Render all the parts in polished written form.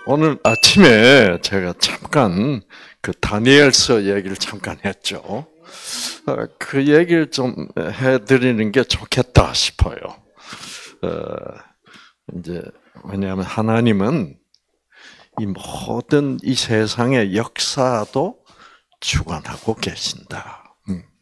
오늘 아침에 제가 잠깐 그 다니엘서 얘기를 잠깐 했죠. 그 얘기를 좀 해드리는 게 좋겠다 싶어요. 이제 왜냐하면 하나님은 이 모든 이 세상의 역사도 주관하고 계신다.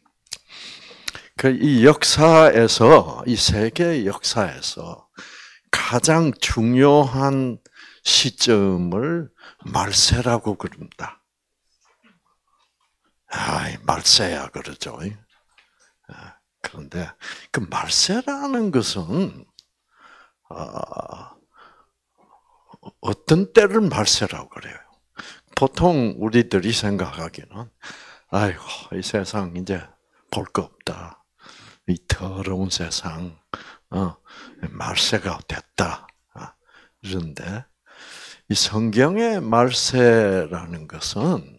이 역사에서 이 세계 역사에서 가장 중요한 시점을 말세라고 그럽니다. 말세야 그러죠. 그런데 그 말세라는 것은 어떤 때를 말세라고 그래요. 보통 우리들이 생각하기는 아이고 이 세상 이제 볼 거 없다. 이 더러운 세상 말세가 됐다. 그런데 이 성경의 말세라는 것은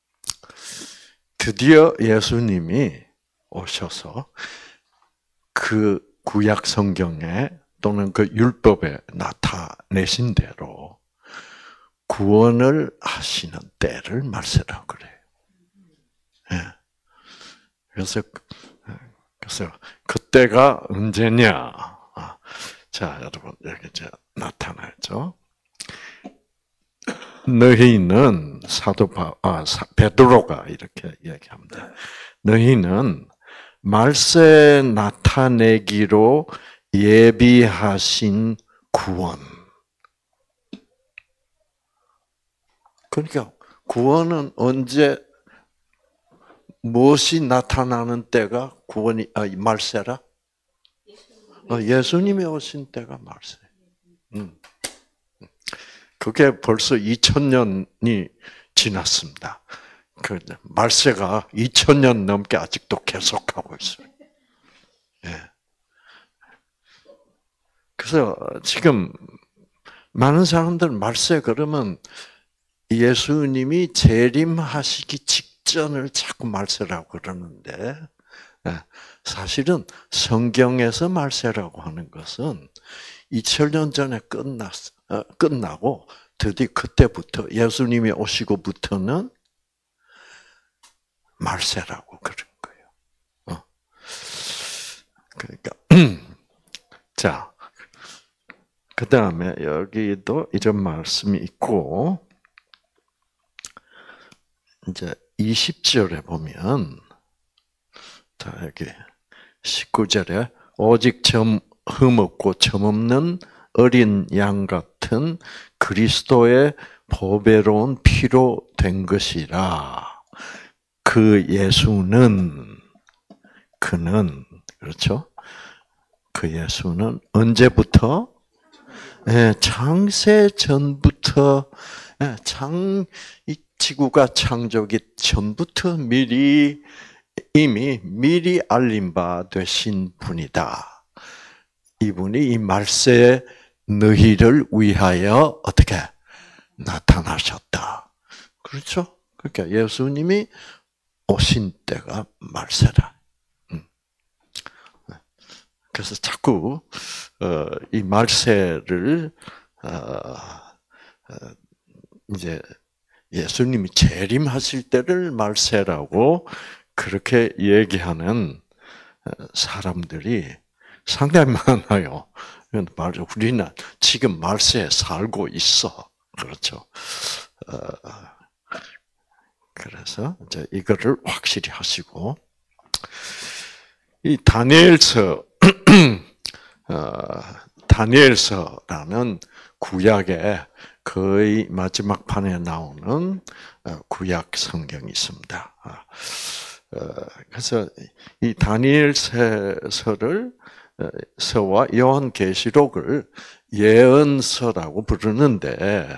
드디어 예수님이 오셔서 그 구약 성경에 또는 그 율법에 나타내신 대로 구원을 하시는 때를 말세라고 그래요. 그래서 그때가 언제냐? 자, 여러분 여기 이제 나타나죠. 너희는 베드로가 이렇게 얘기합니다. 너희는 말세 나타내기로 예비하신 구원. 그러니까 구원은 언제 무엇이 나타나는 때가 구원이 말세라? 예수님이 오신 때가 말세. 그게 벌써 2000년이 지났습니다. 그 말세가 2000년 넘게 아직도 계속하고 있어요. 예. 그래서 지금 많은 사람들 말세 그러면 예수님이 재림하시기 직전을 자꾸 말세라고 그러는데 사실은 성경에서 말세라고 하는 것은 2000년 전에 끝나고 드디어 그때부터 예수님이 오시고부터는 말세라고 그런 거예요. 그러니까 자, 그 다음에 여기도 이런 말씀이 있고 이제 20절에 보면 자 여기 19절에 오직 흠없고 점없는 어린 양 같은 그리스도의 보배로운 피로 된 것이라. 그 예수는 그는 그렇죠? 그 예수는 언제부터? 창세 전부터 이 지구가 창조기 전부터 이미 미리 알림 바 되신 분이다. 이분이 이 말세에 너희를 위하여 어떻게 나타나셨다. 그렇죠? 그러니까 예수님이 오신 때가 말세라. 그래서 자꾸 이 말세를 이제 예수님이 재림하실 때를 말세라고 그렇게 얘기하는 사람들이 상당히 많아요. 말이죠. 우리는 지금 말세에 살고 있어. 그렇죠. 그래서 이제 이거를 확실히 하시고 이 다니엘서라는 구약의 거의 마지막 판에 나오는 구약 성경이 있습니다. 그래서 이 다니엘서를 서와 요한계시록을 예언서라고 부르는데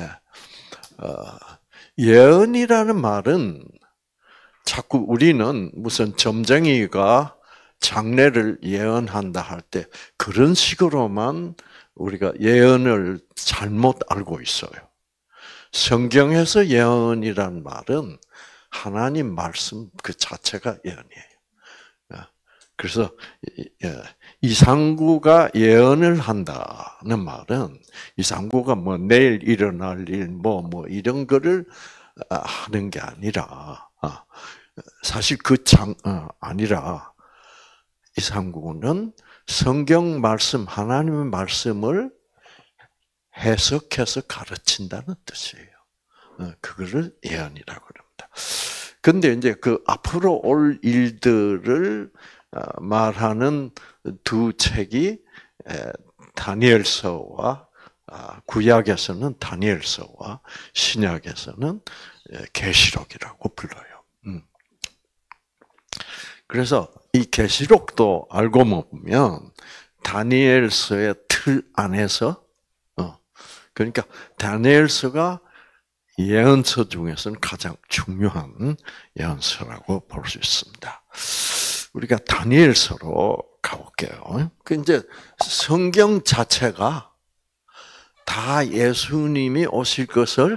예언이라는 말은 자꾸 우리는 무슨 점쟁이가 장래를 예언한다 할 때 그런 식으로만 우리가 예언을 잘못 알고 있어요. 성경에서 예언이란 말은 하나님 말씀 그 자체가 예언이에요. 그래서 이상구가 예언을 한다는 말은 이상구가 뭐 내일 일어날 일 뭐 이런 거를 하는 게 아니라 사실 아니라 이상구는 성경 말씀 하나님의 말씀을 해석해서 가르친다는 뜻이에요. 그거를 예언이라고 합니다. 근데 이제 그 앞으로 올 일들을 말하는 두 책이 다니엘서와 구약에서는 다니엘서와 신약에서는 계시록이라고 불러요. 그래서 이 계시록도 알고 보면 다니엘서의 틀 안에서 그러니까 다니엘서가 예언서 중에서는 가장 중요한 예언서라고 볼 수 있습니다. 우리가 다니엘서로 가볼게요. 그 이제 성경 자체가 다 예수님이 오실 것을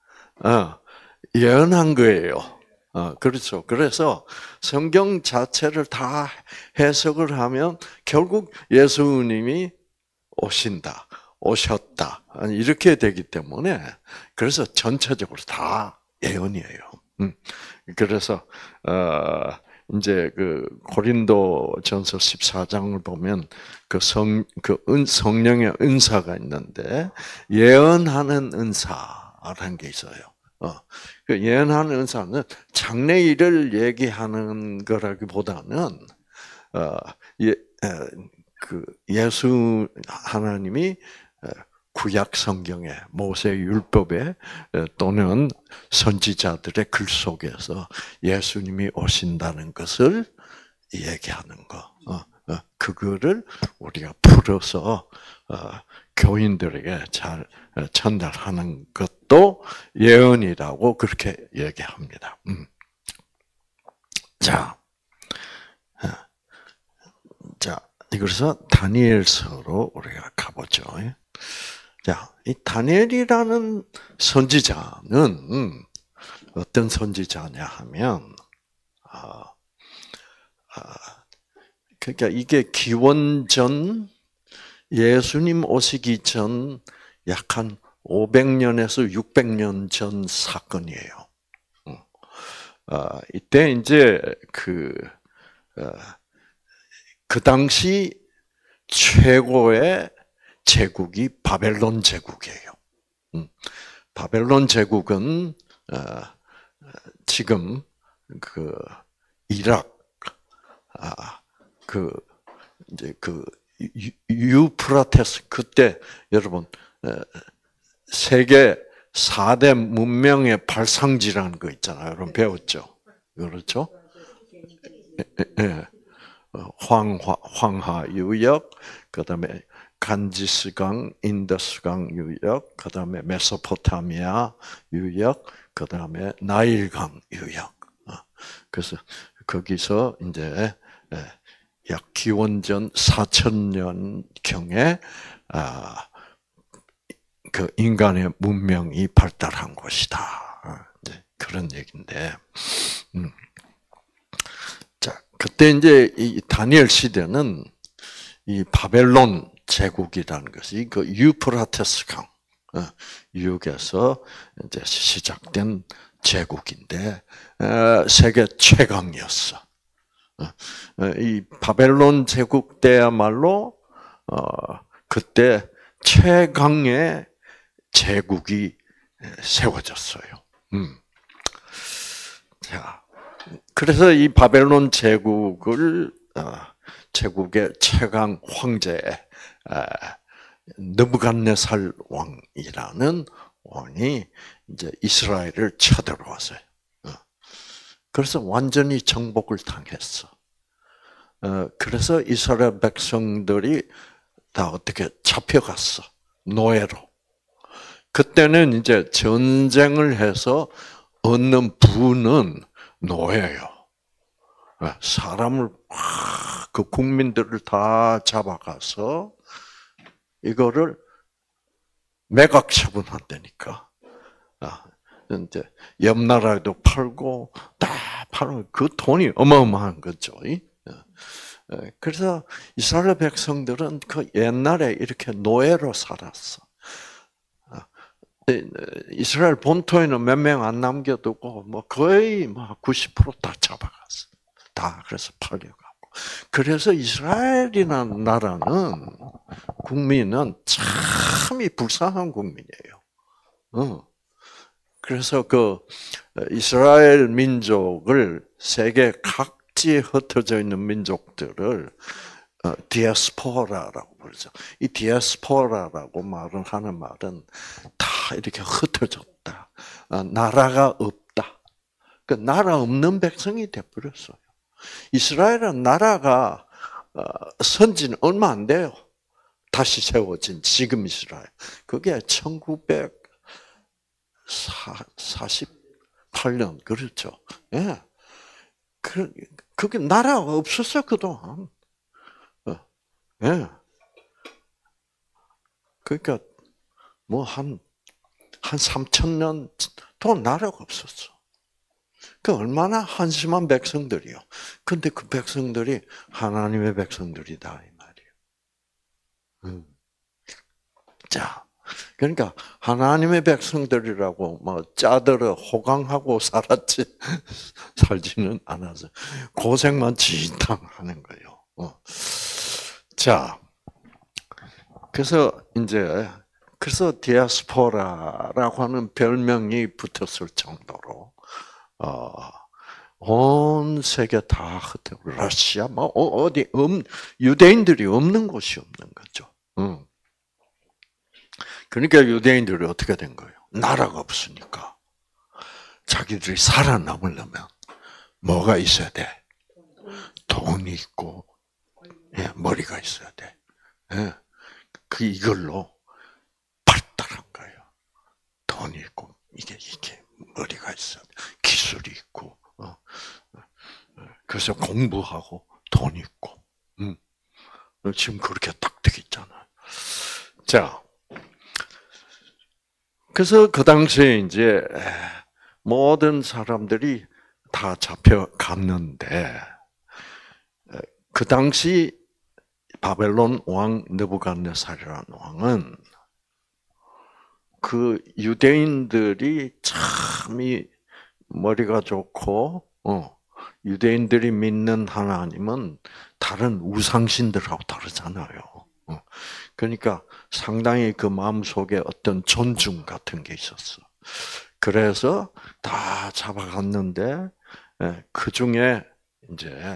예언한 거예요. 그렇죠. 그래서 성경 자체를 다 해석을 하면 결국 예수님이 오셨다. 이렇게 되기 때문에 그래서 전체적으로 다 예언이에요. 그래서 이제 그 고린도전서 14장을 보면 성령의 은사가 있는데 예언하는 은사라는 게 있어요. 그 예언하는 은사는 장래일을 얘기하는 거라기보다는 그 예수 하나님이 구약 성경에 모세 율법에 또는 선지자들의 글 속에서 예수님이 오신다는 것을 얘기하는 거. 그거를 우리가 풀어서 교인들에게 잘 전달하는 것도 예언이라고 그렇게 얘기합니다. 자, 그래서 다니엘서로 우리가 가보죠. 자, 이 다니엘이라는 선지자는 어떤 선지자냐 하면, 그러니까 이게 기원전 예수님 오시기 전 약 한 500년에서 600년 전 사건이에요. 이때 이제 그 당시 최고의 제국이 바벨론 제국이에요. 바벨론 제국은 지금 그 이락 이제 그 유프라테스 그때 여러분 세계 4대 문명의 발상지라는 거 있잖아요. 여러분 배웠죠? 그렇죠? 황하 유역, 그다음에 간지스강, 인더스강 유역, 그다음에 메소포타미아 유역, 그다음에 나일강 유역. 그래서 거기서 이제 약 기원전 4000년 경에 그 인간의 문명이 발달한 곳이다. 그런 얘기인데, 자 그때 이제 이 다니엘 시대는 이 바벨론 제국이라는 것이 그 유프라테스 강 유역에서 이제 시작된 제국인데 세계 최강이었어. 이 바벨론 제국 때야말로 그때 최강의 제국이 세워졌어요. 자, 그래서 이 바벨론 제국의 최강 황제 느부갓네살 왕이라는 왕이 이제 이스라엘을 쳐들어왔어요. 그래서 완전히 정복을 당했어. 그래서 이스라엘 백성들이 다 어떻게 잡혀갔어. 노예로. 그때는 이제 전쟁을 해서 얻는 부는 노예예요. 사람을 그 국민들을 다 잡아가서 이거를 매각 처분한다니까. 이제 옆 나라에도 팔고 다 팔고 그 돈이 어마어마한 거죠. 그래서 이스라엘 백성들은 그 옛날에 이렇게 노예로 살았어. 이스라엘 본토에는 몇 명 안 남겨두고 뭐 거의 뭐 90%다 잡아갔어. 다 그래서 팔려가고. 그래서 이스라엘이라는 나라는 국민은 참이 불쌍한 국민이에요. 그래서 그 이스라엘 민족을 세계 각지에 흩어져 있는 민족들을 디아스포라라고 부르죠. 이 디아스포라라고 하는 말은 다 이렇게 흩어졌다. 나라가 없다. 그 나라 없는 백성이 돼버렸어요. 이스라엘은 나라가 선지는 얼마 안 돼요. 다시 세워진 지금 이스라엘. 그게 1948년 그렇죠. 예. 그게 나라가 없었어요 그동안. 예. 그러니까 뭐 한 3,000년 동안 나라가 없었어. 그 얼마나 한심한 백성들이요. 근데 그 백성들이 하나님의 백성들이다 이 말이에요. 자, 그러니까 하나님의 백성들이라고 뭐 짜들어 호강하고 살지는 않아서 고생만 진탕 하는 거예요. 자, 그래서 디아스포라라고 하는 별명이 붙었을 정도로 온 세계 다 흩어 러시아 뭐 어디 유대인들이 없는 곳이 없는 거죠. 그러니까 유대인들이 어떻게 된 거예요? 나라가 없으니까 자기들이 살아남으려면 뭐가 있어야 돼? 돈이 있고 머리가 있어야 돼. 이걸로 발달한 거예요. 돈이 있고 이게 머리가 있어야 돼. 기술이 있고 그래서 공부하고 돈 있고 지금 그렇게 딱 되어 있잖아요. 자, 그래서 그 당시에 이제 모든 사람들이 다 잡혀갔는데 그 당시 바벨론 왕 느부갓네살이라는 왕은 그 유대인들이 참이 머리가 좋고 유대인들이 믿는 하나님은 다른 우상신들하고 다르잖아요. 그러니까 상당히 그 마음속에 어떤 존중 같은 게 있었어. 그래서 다 잡아갔는데 그 중에 이제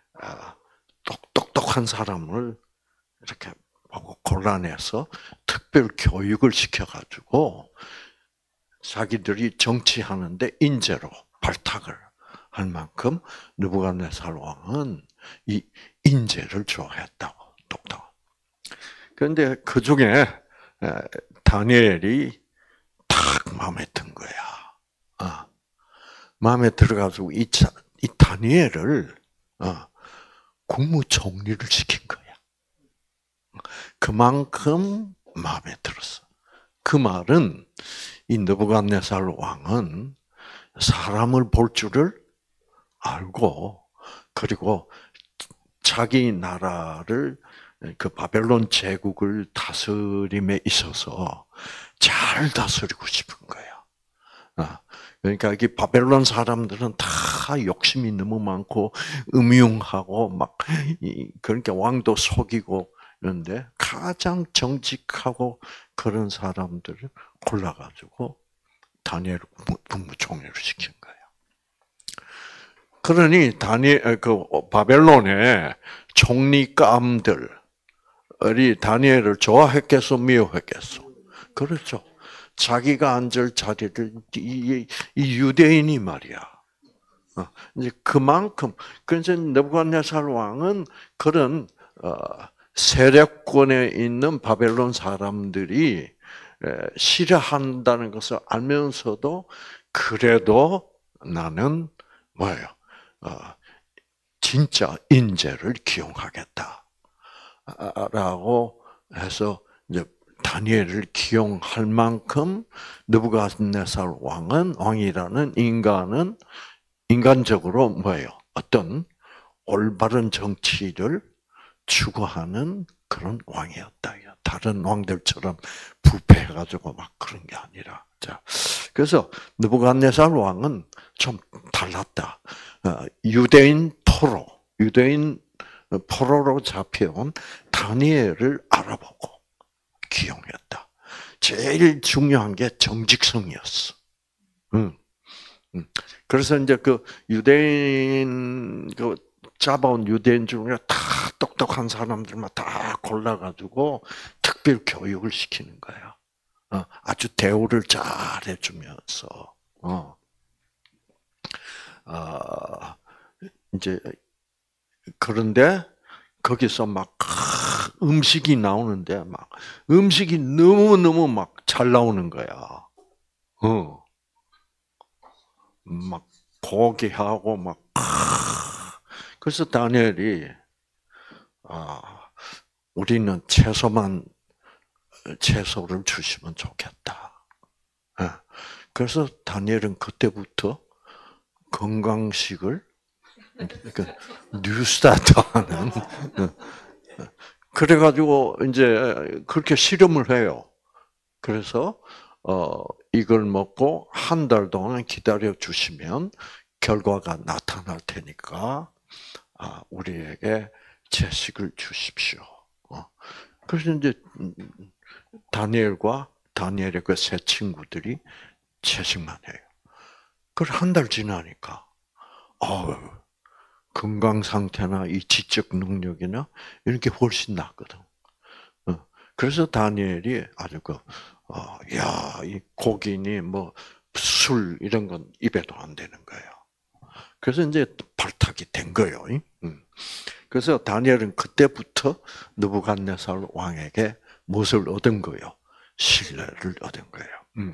똑똑한 사람을 이렇게 보고 골라내서 특별 교육을 시켜가지고 자기들이 정치하는데 인재로 발탁을 할 만큼 느부갓네살 왕은 이 인재를 좋아했다고 똑똑. 그런데 그 중에 다니엘이 딱 마음에 든 거야. 마음에 들어가지고 이 다니엘을 국무총리를 시킨 거야. 그만큼 마음에 들었어. 그 말은 이 느부갓네살 왕은 사람을 볼 줄을 알고 그리고 자기 나라를 그 바벨론 제국을 다스림에 있어서 잘 다스리고 싶은 거야. 그러니까 이 바벨론 사람들은 다 욕심이 너무 많고 음흉하고 막 그러니까 왕도 속이고 그런데 가장 정직하고 그런 사람들을 골라가지고 다니엘 국무총리를 시킨 거예요. 그러니 그 바벨론의 총리감들이 다니엘을 좋아했겠어, 미워했겠어? 그렇죠. 자기가 앉을 자리를 이 유대인이 말이야. 이제 그만큼 그래서 느부갓네살 왕은 그런 세력권에 있는 바벨론 사람들이 싫어한다는 것을 알면서도 그래도 나는 뭐예요? 진짜 인재를 기용하겠다라고 해서 이제 다니엘을 기용할 만큼 느부갓네살 왕이라는 인간은 인간적으로 뭐예요? 어떤 올바른 정치를 추구하는 그런 왕이었다. 다른 왕들처럼 부패해가지고 막 그런 게 아니라. 자, 그래서 느부갓네살 왕은 좀 달랐다. 유대인 포로로 잡혀온 다니엘을 알아보고 기용했다. 제일 중요한 게 정직성이었어. 그래서 이제 그 유대인 잡아온 유대인 중에 다 똑똑한 사람들만 다 골라가지고 특별 교육을 시키는 거야. 아주 대우를 잘 해주면서, 이제, 그런데 거기서 막 음식이 나오는데 막 음식이 너무너무 막 잘 나오는 거야. 막 고기하고 막 그래서 다니엘이 우리는 채소를 주시면 좋겠다. 그래서 다니엘은 그때부터 건강식을 뉴스타트하는 그래가지고 이제 그렇게 실험을 해요. 그래서 이걸 먹고 한 달 동안 기다려 주시면 결과가 나타날 테니까 우리에게 채식을 주십시오. 그래서 이제 다니엘과 다니엘의 그 세 친구들이 채식만 해요. 그걸 한 달 지나니까 건강 상태나 이 지적 능력이나 이런 게 훨씬 낫거든. 그래서 다니엘이 아주 이 고기니 뭐 술 이런 건 입에도 안 되는 거예요. 그래서 이제 발탁이 된 거예요. 그래서 다니엘은 그때부터 느부갓네살 왕에게 무엇을 얻은 거예요? 신뢰를 얻은 거예요.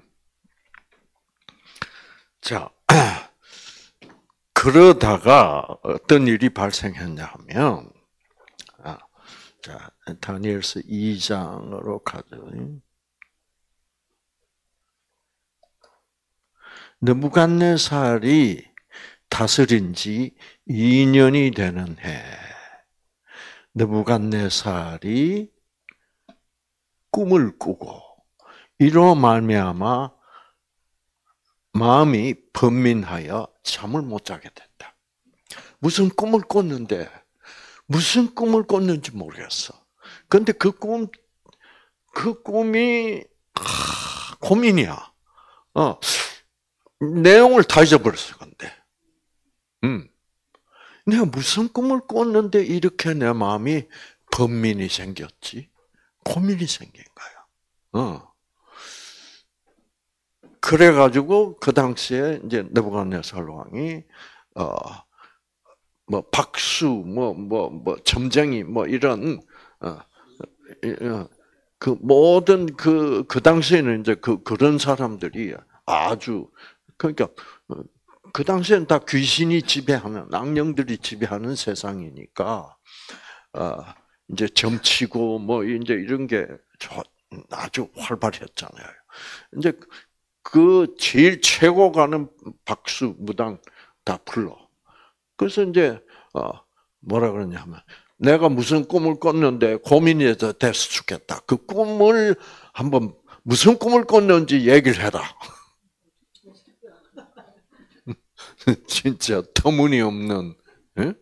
자, 그러다가 어떤 일이 발생했냐 하면, 자, 다니엘서 2장으로 가죠. 느부갓네살이 다스린 지 2년이 되는 해, 느부갓네살이 꿈을 꾸고 이로 말미암아 마음이 번민하여 잠을 못 자게 됐다. 무슨 꿈을 꿨는데 무슨 꿈을 꿨는지 모르겠어. 그런데 그 꿈이 고민이야. 내용을 다 잊어버렸어. 근데 내가 무슨 꿈을 꿨는데 이렇게 내 마음이 번민이 생겼지? 고민이 생긴 거야. 그래가지고 그 당시에 이제 느부갓네살 왕이 뭐 박수, 뭐 점쟁이, 뭐 이런 그 모든 그 당시에는 이제 그런 사람들이 아주 그러니까 그 당시에는 다 귀신이 지배하는 악령들이 지배하는 세상이니까 이제 점치고 뭐 이제 이런 게 아주 활발했잖아요. 이제 그 제일 최고 가는 박수 무당 다 불러. 그래서 이제 뭐라 그러냐면 내가 무슨 꿈을 꿨는데 고민이 돼서 죽겠다. 그 꿈을 한번 무슨 꿈을 꿨는지 얘기를 해라. 진짜 터무니없는. 예?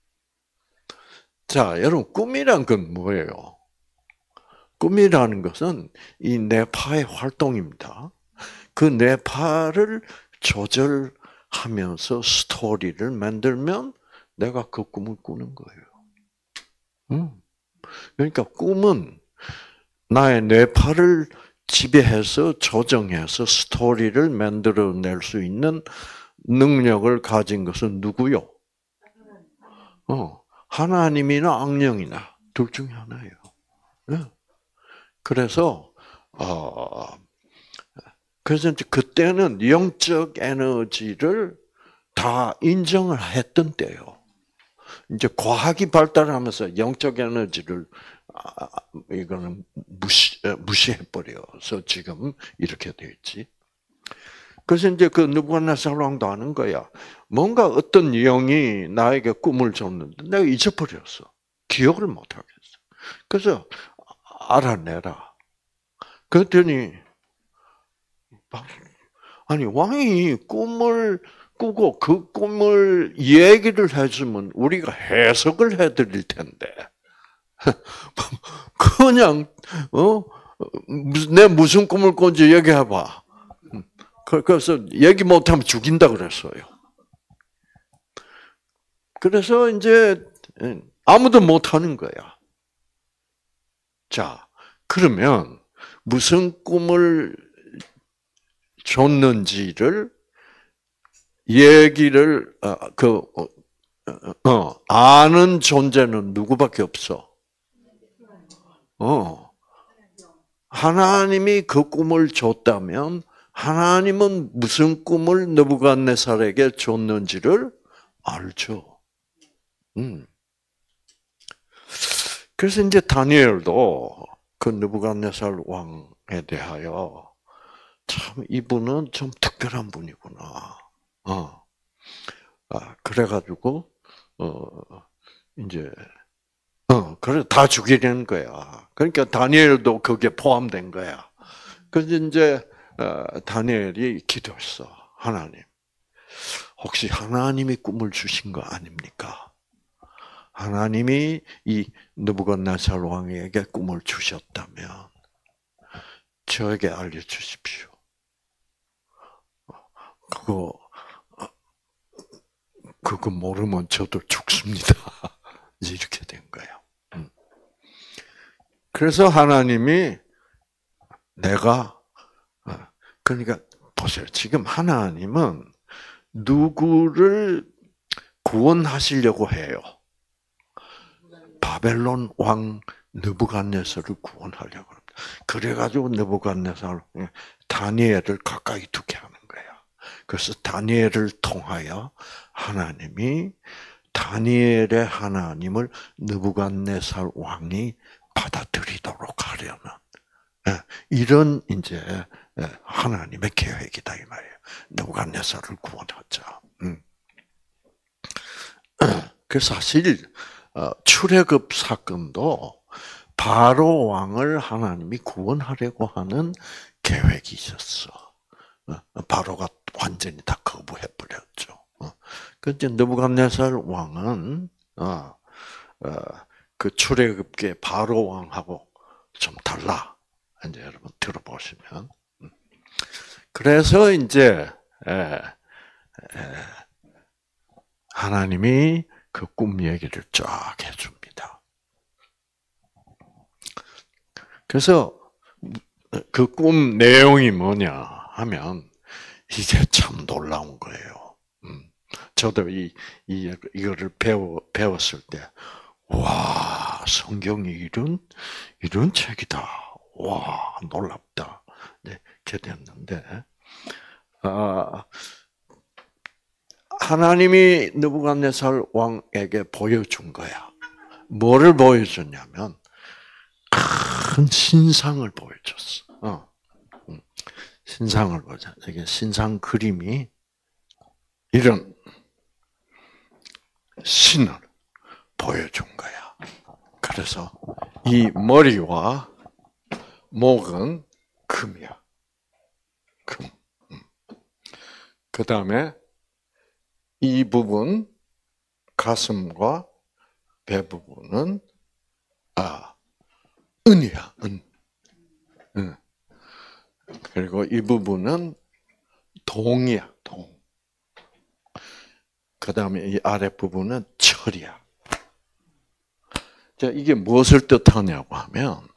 자, 여러분 꿈이란 건 뭐예요? 꿈이라는 것은 이 뇌파의 활동입니다. 그 뇌파를 조절하면서 스토리를 만들면 내가 그 꿈을 꾸는 거예요. 그러니까 꿈은 나의 뇌파를 지배해서 조정해서 스토리를 만들어낼 수 있는 능력을 가진 것은 누구요? 하나님이나 악령이나 둘 중에 하나예요. 그래서 그래서 이제 그때는 영적 에너지를 다 인정을 했던 때요. 이제 과학이 발달하면서 영적 에너지를 이거는 무시해 버려서 지금 이렇게 되어 있지. 그래서 이제 그 느부갓네살 왕도 아는 거야. 뭔가 어떤 영이 나에게 꿈을 줬는데 내가 잊어버렸어. 기억을 못 하겠어. 그래서 알아내라. 그랬더니 아니 왕이 꿈을 꾸고 그 꿈을 얘기를 해주면 우리가 해석을 해드릴 텐데 그냥 내 무슨 꿈을 꾼지 얘기해봐. 그래서 얘기 못하면 죽인다 그랬어요. 그래서 이제 아무도 못하는 거야. 자, 그러면 무슨 꿈을 줬는지를 얘기를 아는 존재는 누구밖에 없어. 하나님이 그 꿈을 줬다면 하나님은 무슨 꿈을 느부갓네살에게 줬는지를 알죠. 그래서 이제 다니엘도 그 느부갓네살 왕에 대하여 참 이분은 좀 특별한 분이구나. 그래가지고 이제 그래 다 죽이려는 거야. 그러니까 다니엘도 거기에 포함된 거야. 그래서 이제 다니엘이 기도했어. 하나님, 혹시 하나님이 꿈을 주신 거 아닙니까? 하나님이 이 느부갓네살 왕에게 꿈을 주셨다면 저에게 알려주십시오. 그거 모르면 저도 죽습니다. 이렇게 된 거예요. 그래서 하나님이 그러니까 보세요. 지금 하나님은 누구를 구원하시려고 해요? 바벨론 왕 느부갓네살을 구원하려고 합니다. 그래가지고 느부갓네살 다니엘을 가까이 두게 하는 거야. 그래서 다니엘을 통하여 하나님이 다니엘의 하나님을 느부갓네살 왕이 받아들이도록 하려는 이런 이제 하나님의 계획이다 이 말이에요. 느부갓네살을 구원하자. 그 사실 출애굽 사건도 바로 왕을 하나님이 구원하려고 하는 계획이 있었어. 바로가 완전히 다 거부해 버렸죠. 그런데 느부갓네살 왕은 그 출애굽기의 바로 왕하고 좀 달라. 이제 여러분 들어보시면. 그래서 이제 하나님이 그 꿈 얘기를 쫙 해줍니다. 그래서 그 꿈 내용이 뭐냐 하면 이게 참 놀라운 거예요. 저도 이거를 배웠을 때, 와, 성경이 이런 책이다. 와, 놀랍다. 네, 이렇게 됐는데, 하나님이 느부갓네살 왕에게 보여준 거야. 뭐를 보여줬냐면, 큰 신상을 보여줬어. 신상을 보자. 이게 신상 그림이 이런 신을 보여준 거야. 그래서 이 머리와 목은 금이야. 금. 그 다음에 이 부분, 가슴과 배 부분은 은이야. 은. 그리고 이 부분은 동이야. 동. 그 다음에 이 아래 부분은 철이야. 자, 이게 무엇을 뜻하냐고 하면,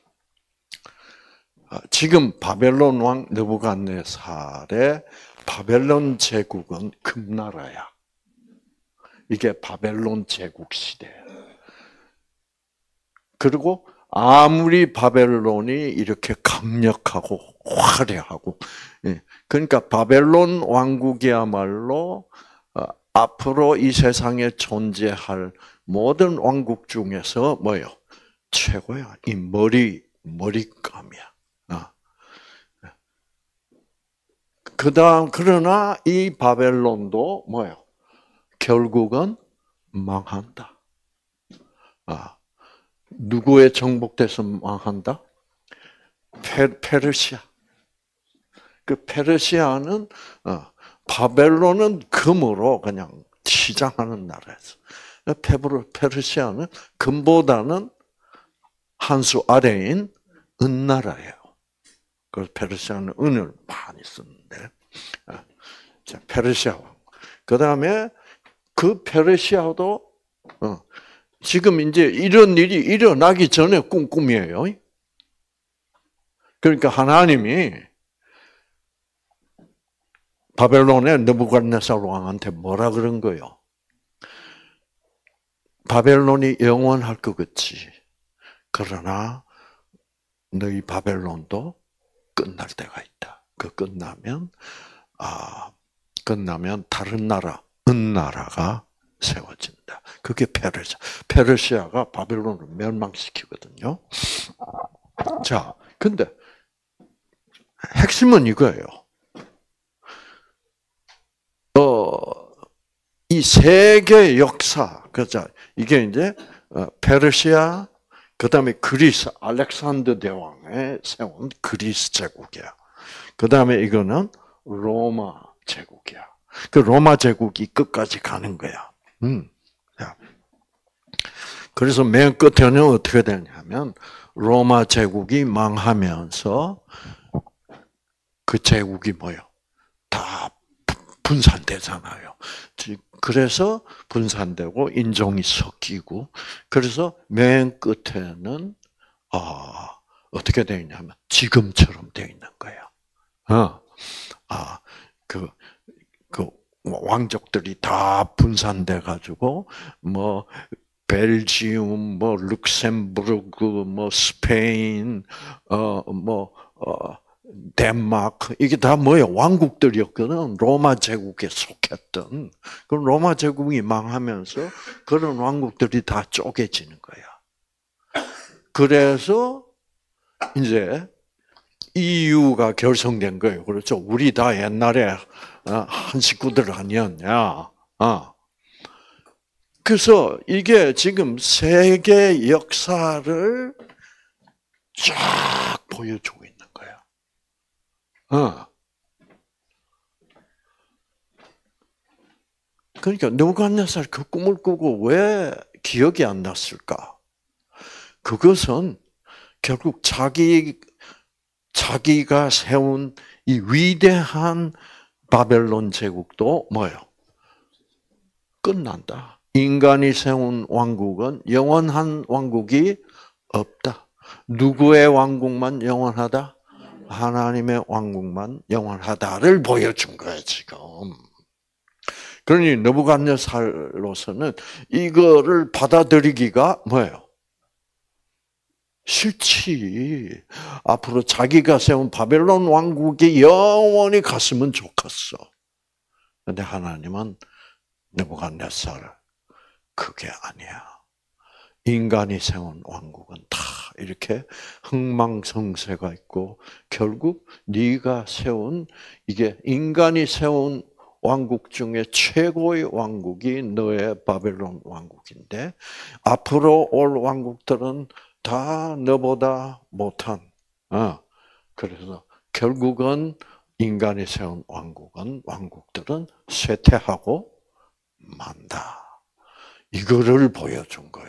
지금 바벨론 왕 느부갓네살의 바벨론 제국은 금나라야. 이게 바벨론 제국 시대. 그리고 아무리 바벨론이 이렇게 강력하고 화려하고, 그러니까 바벨론 왕국이야말로 앞으로 이 세상에 존재할 모든 왕국 중에서 뭐요? 최고야. 이 머리감이야. 그러나 이 바벨론도 뭐예요? 결국은 망한다. 누구의 정복돼서 망한다? 페르시아. 그 페르시아는 바벨론은 금으로 그냥 시장하는 나라였어. 페르시아는 금보다는 한 수 아래인 은나라예요. 그래서 페르시아는 은을 많이 쓰는데, 자, 페르시아 왕. 그 다음에 그 페르시아도 지금 이제 이런 일이 일어나기 전에 꿈이에요. 그러니까 하나님이 바벨론의 느부갓네살 왕한테 뭐라 그런 거요? 바벨론이 영원할 것 같지. 그러나 너희 바벨론도 끝날 때가 있다. 그 끝나면 다른 나라, 은나라가 세워진다. 그게 페르시아. 페르시아가 바벨론을 멸망시키거든요. 자, 근데 핵심은 이거예요. 이 세계 역사, 그죠? 이게 이제 페르시아, 그 다음에 그리스, 알렉산더 대왕의 세운 그리스 제국이야. 그 다음에 이거는 로마 제국이야. 그 로마 제국이 끝까지 가는 거야. 그래서 맨 끝에는 어떻게 되냐면 로마 제국이 망하면서 그 제국이 뭐요? 다 분산되잖아요. 그래서 분산되고 인종이 섞이고 그래서 맨 끝에는 어떻게 되어 있냐면 지금처럼 되어 있는 거예요. 그 왕족들이 다 분산돼 가지고 뭐 벨지움, 뭐 룩셈부르크, 뭐 스페인, 덴마크 이게 다 뭐예요? 왕국들이었거든. 로마 제국에 속했던. 그럼 로마 제국이 망하면서 그런 왕국들이 다 쪼개지는 거야. 그래서 이제 EU가 결성된 거예요. 그렇죠? 우리 다 옛날에 한 식구들 아니었냐? 그래서 이게 지금 세계 역사를 쫙 보여주고 있는 거야. 그러니까 느부갓네살 그 꿈을 꾸고 왜 기억이 안 났을까? 그것은 결국 자기가 세운 이 위대한 바벨론 제국도 뭐예요? 끝난다. 인간이 세운 왕국은 영원한 왕국이 없다. 누구의 왕국만 영원하다? 하나님의 왕국만 영원하다를 보여준 거예요, 지금. 그러니 느부갓네살로서는 이거를 받아들이기가 뭐예요? 싫지. 앞으로 자기가 세운 바벨론 왕국이 영원히 갔으면 좋겠어. 근데 하나님은 느부갓네살 그게 아니야. 인간이 세운 왕국은 다 이렇게 흥망성쇠가 있고 결국 네가 세운 이게 인간이 세운 왕국 중에 최고의 왕국이 너의 바벨론 왕국인데 앞으로 올 왕국들은 다 너보다 못한. 그래서 결국은 인간이 세운 왕국들은 쇠퇴하고 만다. 이거를 보여준 거예요.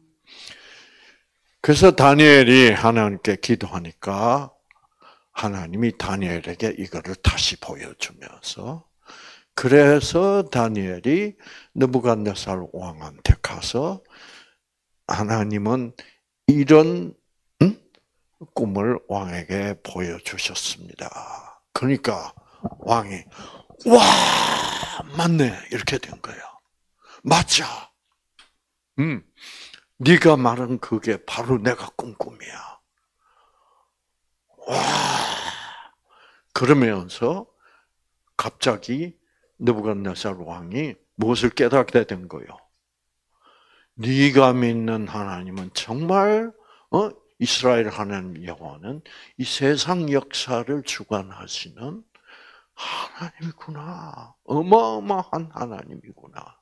그래서 다니엘이 하나님께 기도하니까 하나님이 다니엘에게 이거를 다시 보여주면서 그래서 다니엘이 느부갓네살 왕한테 가서 하나님은 이런 꿈을 왕에게 보여주셨습니다. 그러니까 왕이 와 맞네 이렇게 된 거예요. 맞아. 네가 말한 그게 바로 내가 꾼 꿈이야. 와 그러면서 갑자기 느부갓네살 왕이 무엇을 깨닫게 된 거예요? 네가 믿는 하나님은 정말 이스라엘 하나님 여호와는 이 세상 역사를 주관하시는 하나님이구나. 어마어마한 하나님이구나.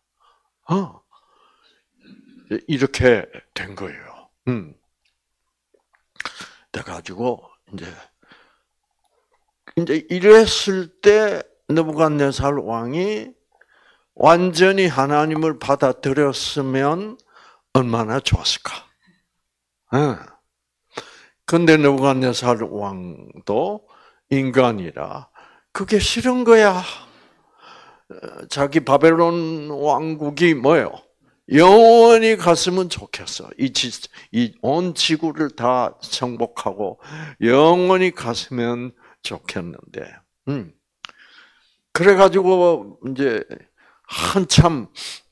이렇게 된 거예요. 돼가지고 이제 이랬을 때 느부갓네살 왕이 완전히 하나님을 받아들였으면 얼마나 좋았을까. 근데 느부갓네살 왕도 인간이라 그게 싫은 거야. 자기 바벨론 왕국이 뭐예요? 영원히 갔으면 좋겠어. 이 온 지구를 다 정복하고 영원히 갔으면 좋겠는데. 그래가지고 이제 한참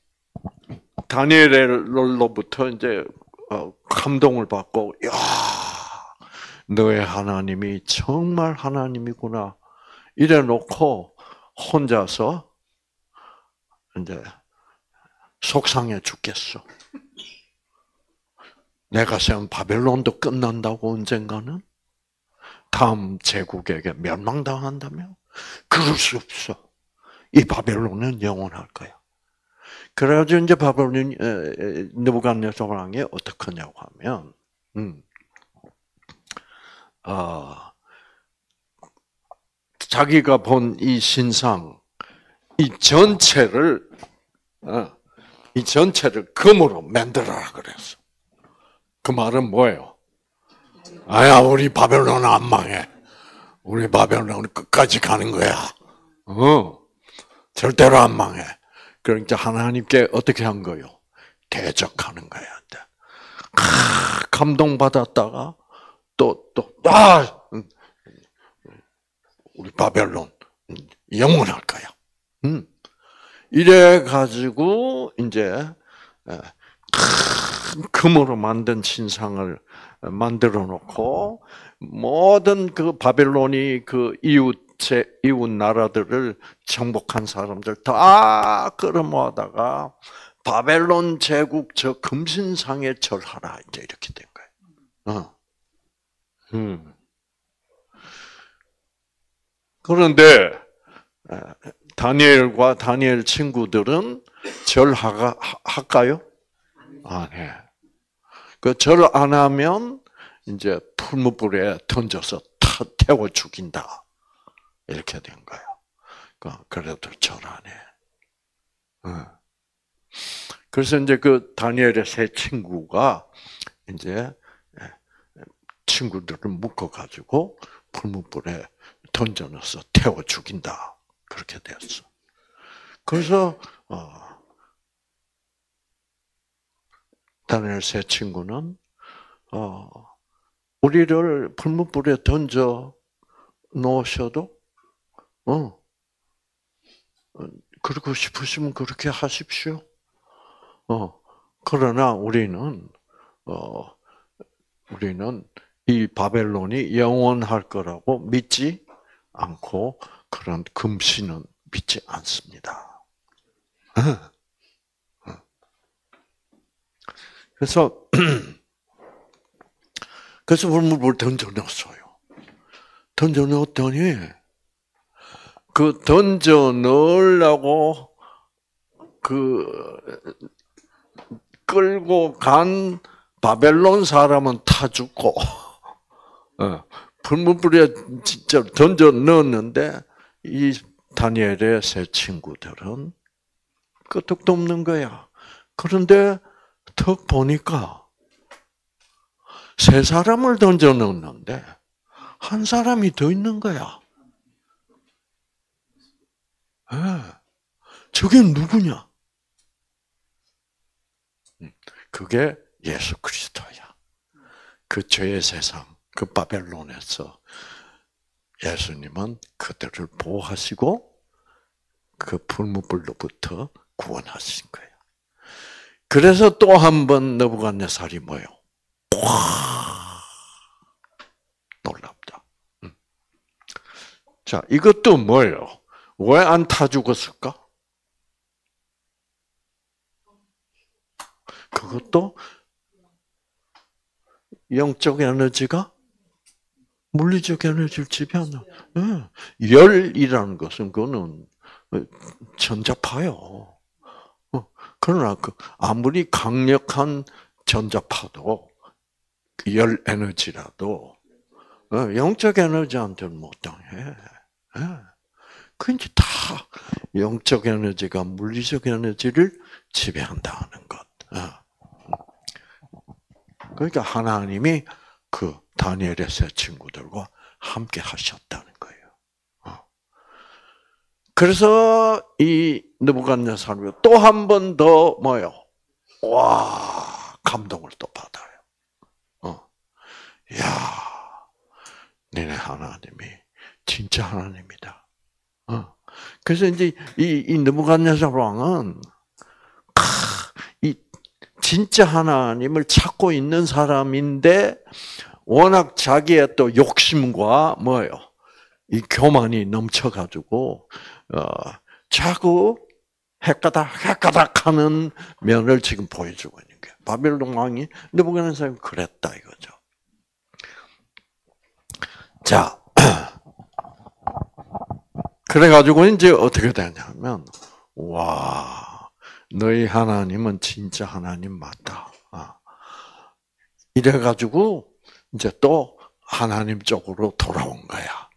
다니엘로부터 이제 감동을 받고, 야, 너의 하나님이 정말 하나님이구나. 이래 놓고 혼자서 이제 속상해 죽겠어. 내가 생각한 바벨론도 끝난다고 언젠가는? 다음 제국에게 멸망당한다며? 그럴 수 없어. 이 바벨론은 영원할 거야. 그래가지고 이제 바벨론 느부갓네살 왕이 어떻게 하냐고 하면, 자기가 본 이 신상, 이 전체를 금으로 만들어라 그랬어. 그 말은 뭐예요? 아야, 우리 바벨론 안 망해. 우리 바벨론 끝까지 가는 거야. 절대로 안 망해. 그러니까 하나님께 어떻게 한 거요? 대적하는 거야. 감동받았다가 우리 바벨론 영원할 거야. 이래 가지고 이제 큰 금으로 만든 신상을 만들어 놓고 모든 그 바벨론이 그 이웃 나라들을 정복한 사람들 다 끌어모아다가 바벨론 제국 저 금신상에 절하라 이제 이렇게 된 거예요. 그런데 다니엘과 다니엘 친구들은 절할까요? 안 해. 그 절 안 하면 이제 풀무불에 던져서 태워 죽인다. 이렇게 된 거예요. 그래도 절 안 해. 그래서 이제 그 다니엘의 세 친구가 이제 친구들을 묶어가지고 풀무불에 던져넣어서 태워 죽인다. 그렇게 되었어. 그래서 다니엘 세 친구는 우리를 풀무불에 던져 놓으셔도 그러고 싶으시면 그렇게 하십시오. 그러나 우리는 이 바벨론이 영원할 거라고 믿지 않고 그런 금신은 믿지 않습니다. 그래서 풀무불을 던져넣었어요. 던져넣었더니 그 던져넣으려고 끌고 간 바벨론 사람은 타 죽고 풀무불에 진짜 던져 넣었는데 이 다니엘의 세 친구들은 끄떡도 없는 거야. 그런데 턱 보니까 세 사람을 던져 넣었는데 한 사람이 더 있는 거야. 저게 누구냐? 그게 예수 그리스도야. 그 죄의 세상, 그 바벨론에서 예수님은 그들을 보호하시고 그 풀무불로부터 구원하신 거예요. 그래서 또 한 번 느부갓네살이 뭐예요? 놀랍다. 자, 이것도 뭐예요? 왜 안 타 죽었을까? 그것도 영적 에너지가 물리적 에너지를 지배하는. 열이라는 것은 그거는 전자파요. 그러나 아무리 강력한 전자파도 열 에너지라도 영적 에너지한테는 못 당해. 그 이제 다 영적 에너지가 물리적 에너지를 지배한다는 것. 그러니까 하나님이 그 다니엘의 세 친구들과 함께 하셨다는 거예요. 그래서 이 느부갓네살이 또 한 번 더 뭐요? 와, 감동을 또 받아요. 야, 너네 하나님이 진짜 하나님이다. 그래서 이제 이 느부갓네살 왕은 이 진짜 하나님을 찾고 있는 사람인데 워낙 자기의 또 욕심과 뭐예요? 이 교만이 넘쳐가지고 자꾸 헷가닥 하는 면을 지금 보여주고 있는 거예요. 바벨론 왕이 느부갓네살이 그랬다 이거죠. 자, 그래가지고 이제 어떻게 되냐면, 와, 너희 하나님은 진짜 하나님 맞다. 이래가지고 이제 또 하나님 쪽으로 돌아온 거야.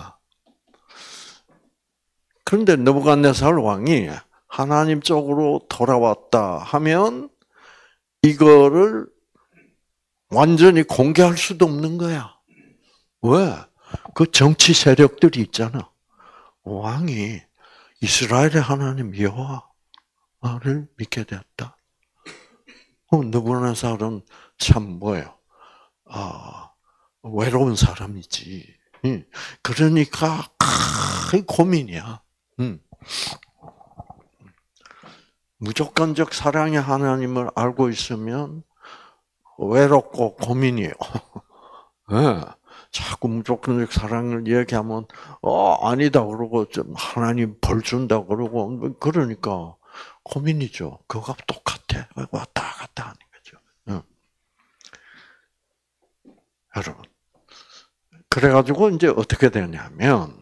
그런데 느부갓네살 왕이 하나님 쪽으로 돌아왔다 하면 이거를 완전히 공개할 수도 없는 거야. 왜? 그 정치 세력들이 있잖아. 왕이 이스라엘의 하나님 여호와를 믿게 되었다. 느부갓네살은 참 뭐예요? 외로운 사람이지. 그러니까 큰 고민이야. 무조건적 사랑의 하나님을 알고 있으면 외롭고 고민이에요. 네. 자꾸 무조건적 사랑을 얘기하면 아니다 그러고 좀 하나님 벌 준다 그러고 그러니까 고민이죠. 그거가 똑같아. 왔다 갔다 하는 거죠. 여러분. 그래가지고 이제 어떻게 되냐면,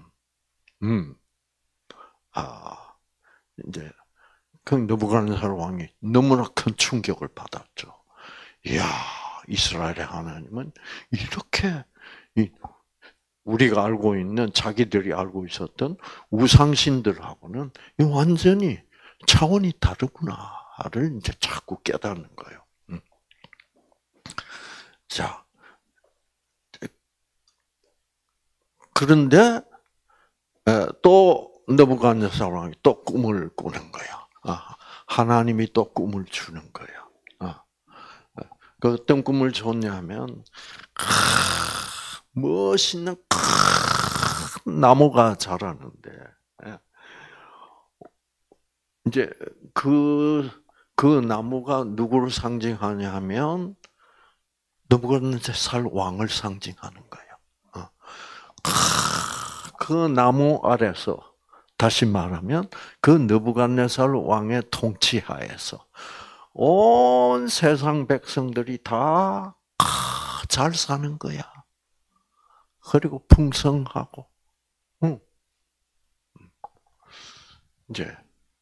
이제 그 느부갓네살 왕이 너무나 큰 충격을 받았죠. 이야, 이스라엘의 하나님은 이렇게 우리가 알고 있는 자기들이 알고 있었던 우상신들하고는 완전히 차원이 다르구나를 이제 자꾸 깨닫는 거예요. 자, 그런데 또 느부갓네살 왕이 또 꿈을 꾸는 거야. 하나님이 또 꿈을 주는 거야. 그 어떤 꿈을 줬냐면 멋있는 큰 나무가 자라는데 이제 그 나무가 누구를 상징하냐면 느부갓네살 왕을 상징하는 거예요. 그 나무 아래서 다시 말하면 그 느부갓네살 왕의 통치하에서 온 세상 백성들이 다 잘 사는 거야. 그리고 풍성하고, 이제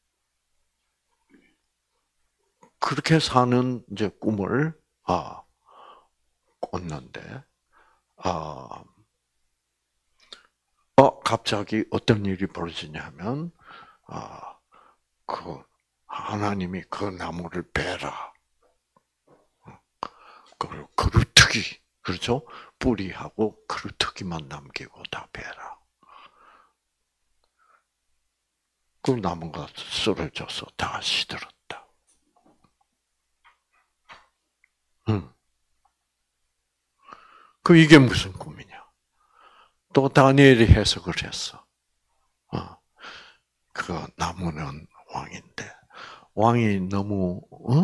그렇게 사는 이제 꿈을 꿨는데, 갑자기 어떤 일이 벌어지냐면, 그 하나님이 그 나무를 베라. 그리고 그루터기, 그렇죠? 뿌리하고 그루터기만 남기고 다 베라. 그 나무가 쓰러져서 다 시들었다. 그 이게 무슨 꿈이냐? 또 다니엘이 해석을 했어. 그 나무는 왕인데 왕이 너무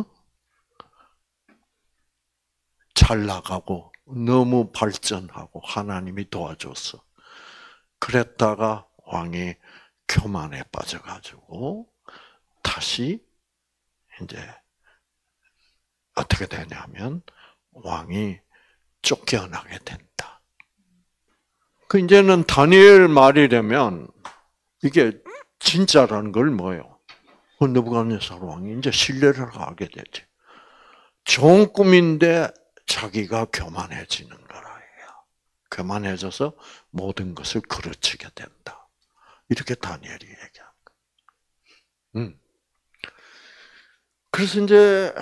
잘 나가고 너무 발전하고 하나님이 도와줬어. 그랬다가 왕이 교만에 빠져가지고 다시 이제 어떻게 되냐면 왕이 쫓겨나게 된다. 그 이제는 다니엘 말이라면 이게 진짜라는 걸 뭐예요? 느부갓네살 왕이 이제 신뢰를 하게 되지. 좋은 꿈인데 자기가 교만해지는 거라요. 교만해져서 모든 것을 그르치게 된다. 이렇게 다니엘이 얘기한 거예요. 그래서 이제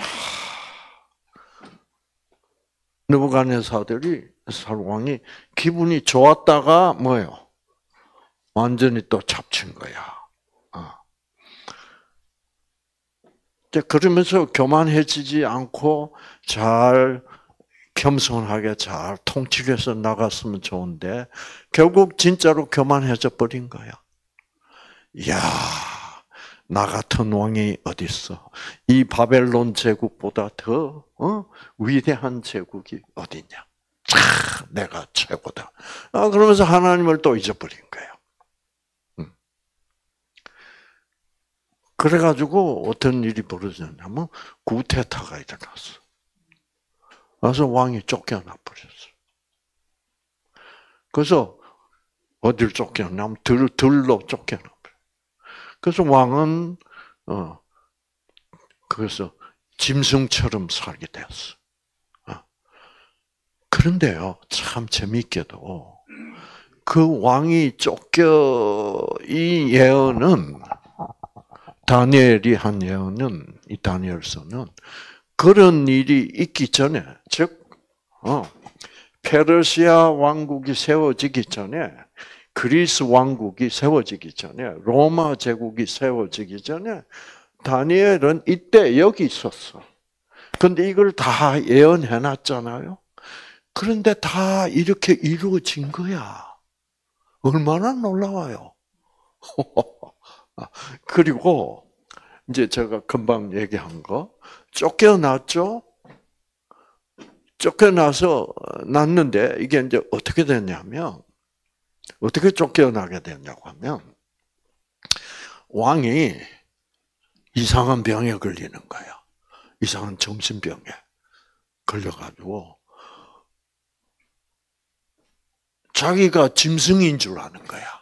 느부갓네살이 살왕이 기분이 좋았다가 뭐예요? 완전히 또 잡친 거야. 이제 그러면서 교만해지지 않고 잘 겸손하게 잘 통치해서 나갔으면 좋은데 결국 진짜로 교만해져 버린 거야. 이야, 나 같은 왕이 어디 있어? 이 바벨론 제국보다 더 위대한 제국이 어디냐? 내가 최고다. 그러면서 하나님을 또 잊어버린 거예요. 그래가지고 어떤 일이 벌어졌냐면 구테타가 일어났어. 그래서 왕이 쫓겨나 버렸어. 그래서 어딜 쫓겨나면 들로 쫓겨나 버려. 그래서 왕은 그래서 짐승처럼 살게 되었어. 그런데요, 참 재밌게도 그 왕이 이 예언은 다니엘이 한 예언은 이 다니엘서는 그런 일이 있기 전에, 즉 페르시아 왕국이 세워지기 전에, 그리스 왕국이 세워지기 전에, 로마 제국이 세워지기 전에 다니엘은 이때 여기 있었어. 그런데 이걸 다 예언해놨잖아요. 그런데 다 이렇게 이루어진 거야. 얼마나 놀라워요. 그리고 이제 제가 금방 얘기한 거 쫓겨났죠. 쫓겨나서 났는데 이게 이제 어떻게 됐냐면 어떻게 쫓겨나게 됐냐고 하면 왕이 이상한 병에 걸리는 거야. 이상한 정신병에 걸려가지고 자기가 짐승인 줄 아는 거야.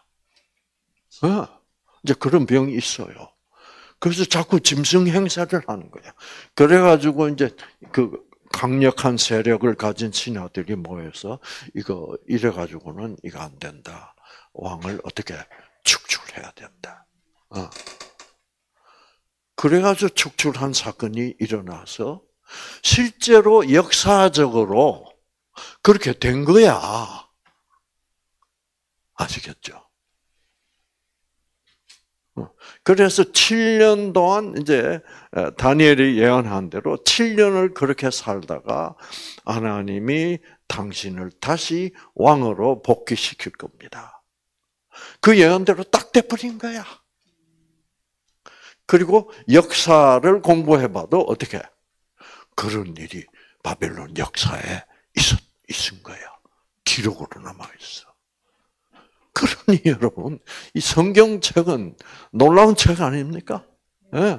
이제 그런 병이 있어요. 그래서 자꾸 짐승 행세를 하는 거야. 그래가지고 이제 그 강력한 세력을 가진 신하들이 모여서 이래가지고는 이거 안 된다. 왕을 어떻게 축출해야 된다. 그래가지고 축출한 사건이 일어나서 실제로 역사적으로 그렇게 된 거야. 아시겠죠? 그래서 7년 동안 이제 다니엘이 예언한 대로 7년을 그렇게 살다가 하나님이 당신을 다시 왕으로 복귀시킬 겁니다. 그 예언대로 딱 돼버린 거야. 그리고 역사를 공부해봐도 어떻게 그런 일이 바벨론 역사에 있은 거야. 기록으로 남아있어. 그러니 여러분, 이 성경책은 놀라운 책 아닙니까? 네.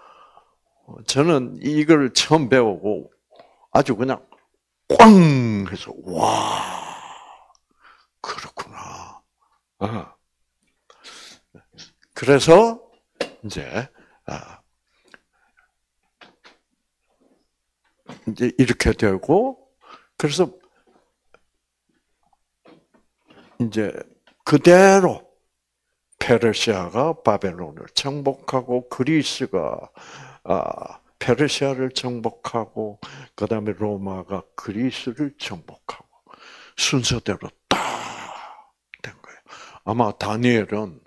저는 이걸 처음 배우고 아주 그냥 꽝 해서 와 그렇구나. 그래서 이제 이렇게 되고 그래서 이제 그대로 페르시아가 바벨론을 정복하고 그리스가 페르시아를 정복하고 그다음에 로마가 그리스를 정복하고 순서대로 딱 된 거예요. 아마 다니엘은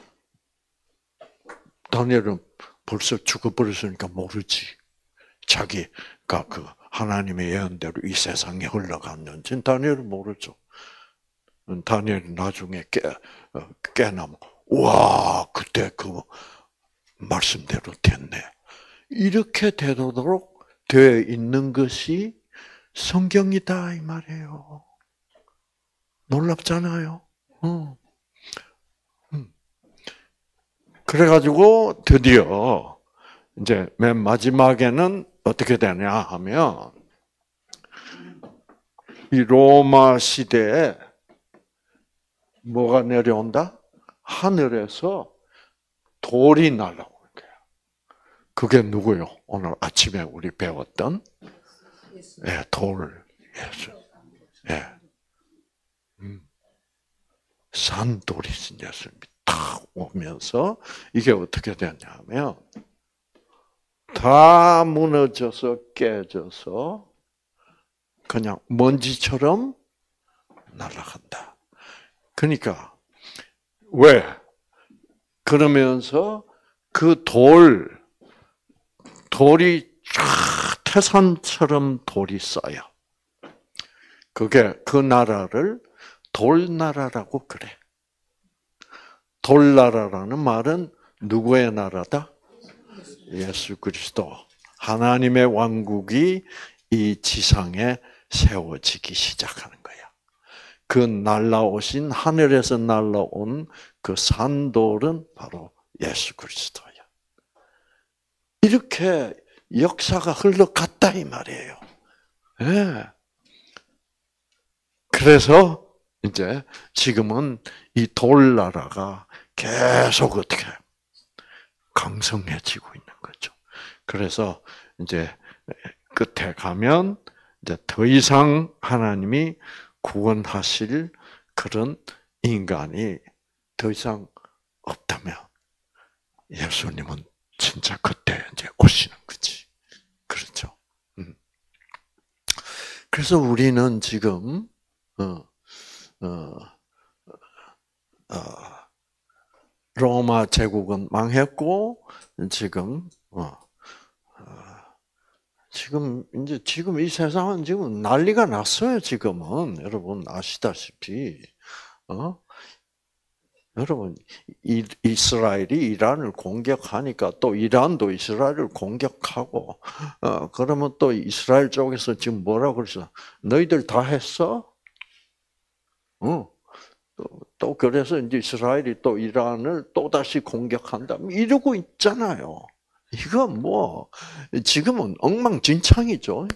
벌써 죽어버렸으니까 모르지. 자기가 그 하나님의 예언대로 이 세상에 흘러갔는지는 다니엘은 모르죠. 다니엘이 나중에 깨나면 와 그때 그 말씀대로 됐네. 이렇게 되도록 되어 있는 것이 성경이다 이 말이에요. 놀랍잖아요. 그래가지고 드디어 이제 맨 마지막에는 어떻게 되냐 하면 이 로마 시대에 뭐가 내려온다? 하늘에서 돌이 날아오는 거야. 그게 누구요? 오늘 아침에 우리 배웠던 돌, 예수. 예. 산돌이 예수님이 탁 오면서 이게 어떻게 되냐면 다 무너져서 깨져서 그냥 먼지처럼 날아간다. 그러니까 왜? 그러면서 그 돌이 쫙 태산처럼 돌이 쌓여. 그게 그 나라를 돌나라라고 그래. 돌나라라는 말은 누구의 나라다? 예수 그리스도. 하나님의 왕국이 이 지상에 세워지기 시작하는 거야. 그 날라오신 하늘에서 날라온 그 산돌은 바로 예수 그리스도야. 이렇게 역사가 흘러갔다 이 말이에요. 네. 그래서 이제 지금은 이 돌나라가 계속 어떻게 강성해지고 있는 거죠. 그래서 이제 끝에 가면 이제 더 이상 하나님이 구원하실 그런 인간이 더 이상 없다면 예수님은 진짜 그때 이제 오시는 거지. 그렇죠. 그래서 우리는 지금 로마 제국은 망했고 지금 지금 이 세상은 지금 난리가 났어요. 지금은 여러분 아시다시피 여러분 이스라엘이 이란을 공격하니까 또 이란도 이스라엘을 공격하고 그러면 또 이스라엘 쪽에서 지금 뭐라고 그러죠? 너희들 다 했어? 또 그래서 이제 이스라엘이 또 이란을 또 다시 공격한다. 이러고 있잖아요. 이건 뭐 지금은 엉망진창이죠.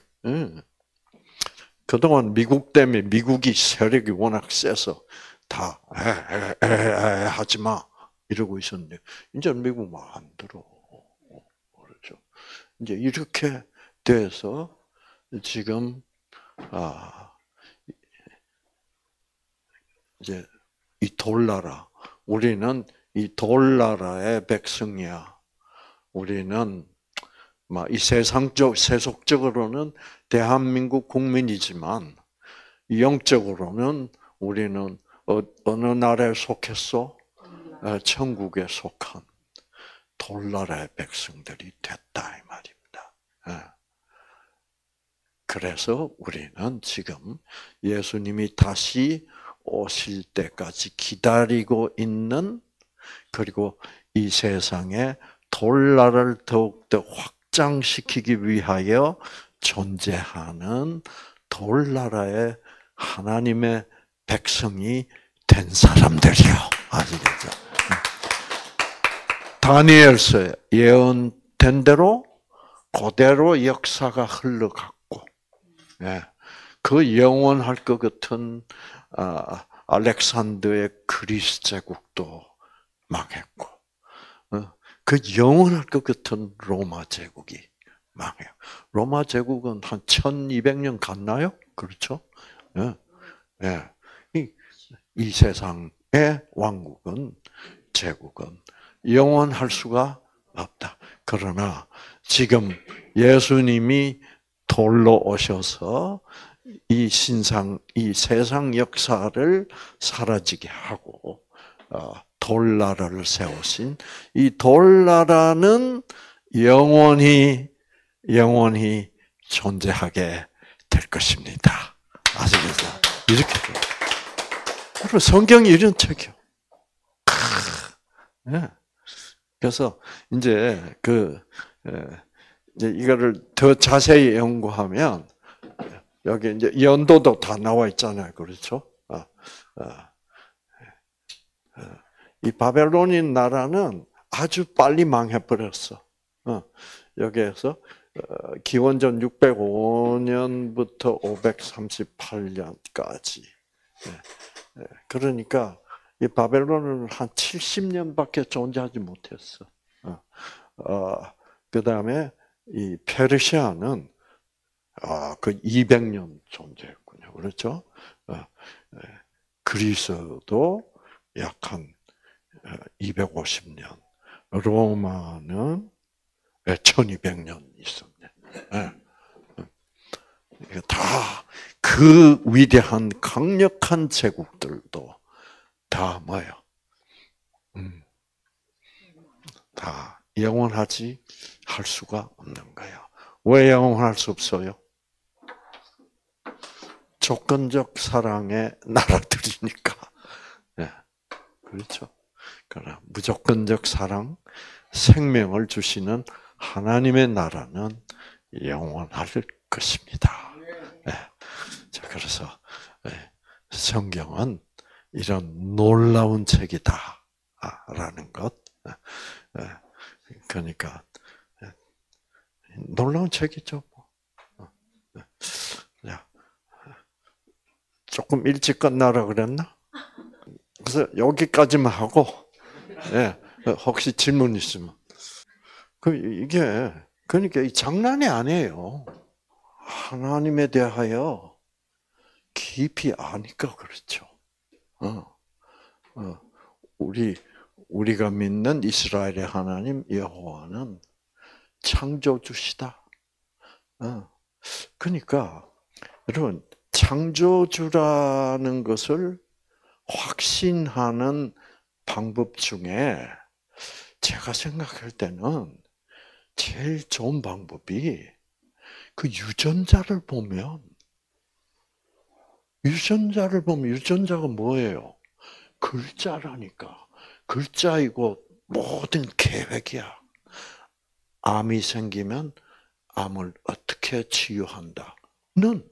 그동안 미국 때문에 미국이 세력이 워낙 세서 다 하지 마 이러고 있었는데 이제 미국 말 안 들어. 그렇죠. 이제 이렇게 돼서 지금 이제 이 돌나라 우리는 이 돌나라의 백성이야. 우리는 이 세속적으로는 대한민국 국민이지만 영적으로는 우리는 어느 나라에 속했어? 천국에 속한 돌나라의 백성들이 됐다 이 말입니다. 그래서 우리는 지금 예수님이 다시 오실 때까지 기다리고 있는 그리고 이 세상에 돌나라를 더욱더 확장시키기 위하여 존재하는 돌나라의 하나님의 백성이 된 사람들이요. 아시겠죠? 다니엘서에 예언된 대로 그대로 역사가 흘러갔고, 그 영원할 것 같은 알렉산더의 그리스 제국도 망했고, 그 영원할 것 같은 로마 제국이 망해요. 로마 제국은 한 1200년 갔나요? 그렇죠? 이 세상의 왕국은, 제국은 영원할 수가 없다. 그러나 지금 예수님이 돌로 오셔서 이 세상 역사를 사라지게 하고, 돌나라를 세우신 이 돌나라는 영원히 존재하게 될 것입니다. 아시겠어요? 이렇게 돼요. 그리고 성경이 이런 책이요. 그래서 이제 이거를 더 자세히 연구하면 여기 이제 연도도 다 나와 있잖아요. 그렇죠? 이 바벨론인 나라는 아주 빨리 망해버렸어. 여기에서 기원전 605년부터 538년까지. 그러니까 이 바벨론은 한 70년밖에 존재하지 못했어. 그 다음에 이 페르시아는 그 200년 존재했군요. 그렇죠? 그리스도 약 한 250년, 로마는 1200년 있었네. 다 그 위대한 강력한 제국들도 다 뭐예요? 다 영원하지 할 수가 없는 거예요. 왜 영원할 수 없어요? 조건적 사랑의 나라들이니까. 네, 그렇죠. 그러나 무조건적 사랑, 생명을 주시는 하나님의 나라는 영원할 것입니다. 네. 자, 그래서 성경은 이런 놀라운 책이다라는 것. 그러니까 놀라운 책이죠. 조금 일찍 끝나라 그랬나? 그래서 여기까지만 하고, 혹시 질문 있으면. 이게, 그러니까 이 장난이 아니에요. 하나님에 대하여 깊이 아니까 그렇죠. 우리가 믿는 이스라엘의 하나님 여호와는 창조주시다. 그러니까, 여러분, 창조주라는 것을 확신하는 방법 중에 제가 생각할 때는 제일 좋은 방법이 그 유전자를 보면 유전자가 뭐예요? 글자라니까. 글자이고 모든 계획이야. 암이 생기면 암을 어떻게 치유한다는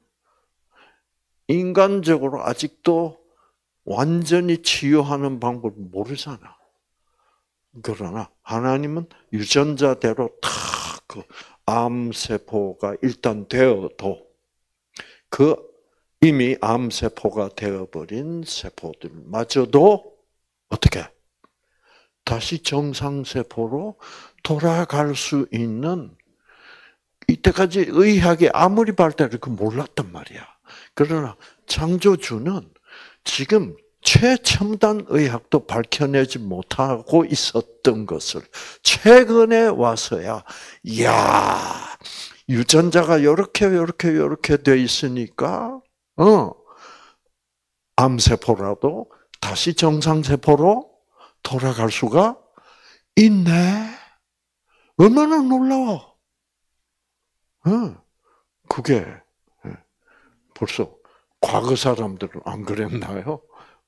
인간적으로 아직도 완전히 치유하는 방법을 모르잖아. 그러나 하나님은 유전자대로 다 그 암세포가 일단 되어도 그 이미 암세포가 되어버린 세포들마저도 어떻게 다시 정상세포로 돌아갈 수 있는 이때까지 의학이 아무리 발달을 몰랐단 말이야. 그러나 창조주는 지금 최첨단 의학도 밝혀내지 못하고 있었던 것을 최근에 와서야, 이야, 유전자가 이렇게 돼 있으니까, 암세포라도 다시 정상세포로 돌아갈 수가 있네. 얼마나 놀라워. 그게 벌써 과거 사람들은 안 그랬나요?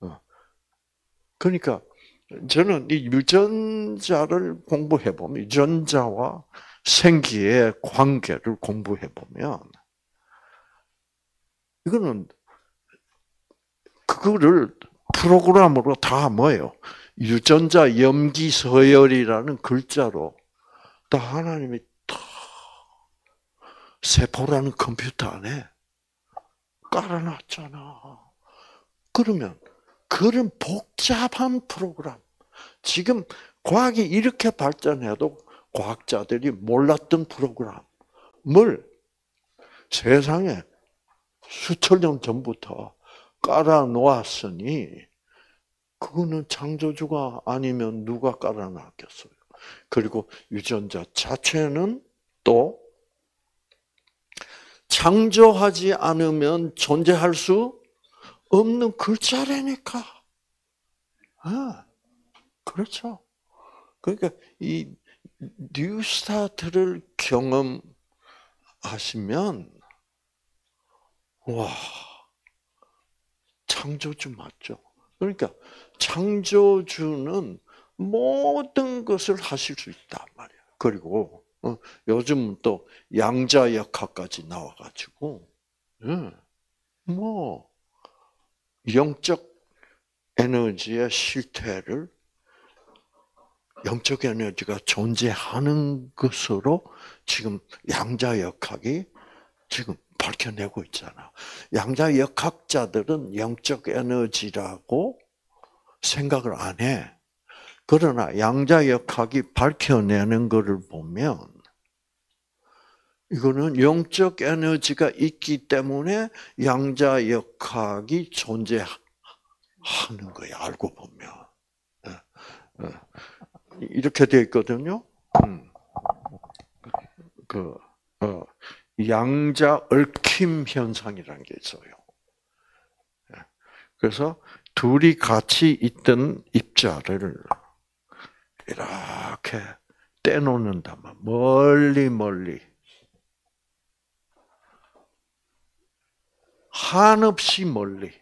그러니까 저는 이 유전자를 공부해보면, 유전자와 생기의 관계를 공부해보면, 이거는 그거를 프로그램으로 다 뭐예요? 유전자 염기 서열이라는 글자로 다 하나님이 다 세포라는 컴퓨터 안에 깔아놨잖아. 그러면 그런 복잡한 프로그램, 지금 과학이 이렇게 발전해도 과학자들이 몰랐던 프로그램을 세상에 수천 년 전부터 깔아놓았으니 그거는 창조주가 아니면 누가 깔아놨겠어요. 그리고 유전자 자체는 또 창조하지 않으면 존재할 수 없는 글자라니까. 그렇죠. 그러니까 이 뉴스타트를 경험하시면, 와, 창조주 맞죠? 그러니까 창조주는 모든 것을 하실 수 있단 말이야. 그리고 요즘 또 양자역학까지 나와가지고, 뭐 영적 에너지의 실태를 영적 에너지가 존재하는 것으로 지금 양자역학이 지금 밝혀내고 있잖아. 양자역학자들은 영적 에너지라고 생각을 안 해. 그러나 양자역학이 밝혀내는 것을 보면 이거는 영적 에너지가 있기 때문에 양자역학이 존재하는 거예요. 알고 보면. 이렇게 되어 있거든요. 양자 얽힘 현상이라는 게 있어요. 그래서 둘이 같이 있던 입자를 이렇게 떼놓는다면 멀리 한없이 멀리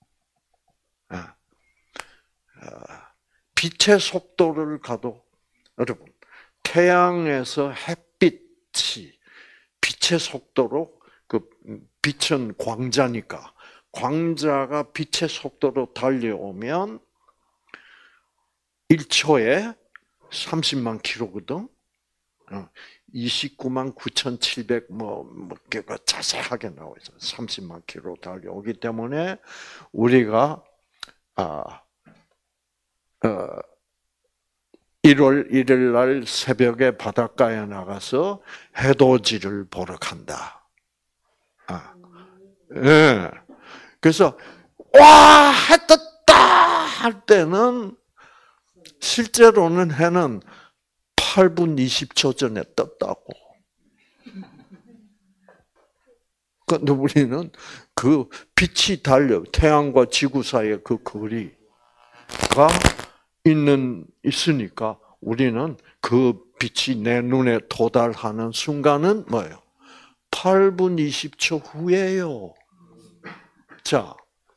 빛의 속도를 가도 여러분 태양에서 햇빛이 빛의 속도로 그 빛은 광자니까 광자가 빛의 속도로 달려오면 1초에 30만 킬로거든. 29만 9,700 개가 자세하게 나와 있어요. 30만 킬로 달려오기 때문에 우리가 1월 1일 날 새벽에 바닷가에 나가서 해돋이를 보러 간다. 예. 그래서 와, 해 떴다 할 때는 실제로는 해는 8분 20초 전에 떴다고. 그런데 우리는 그 빛이 달려 태양과 지구 사이에 그 거리가 있으니까 우리는 그 빛이 내 눈에 도달하는 순간은 뭐예요? 8분 20초 후에요. 자,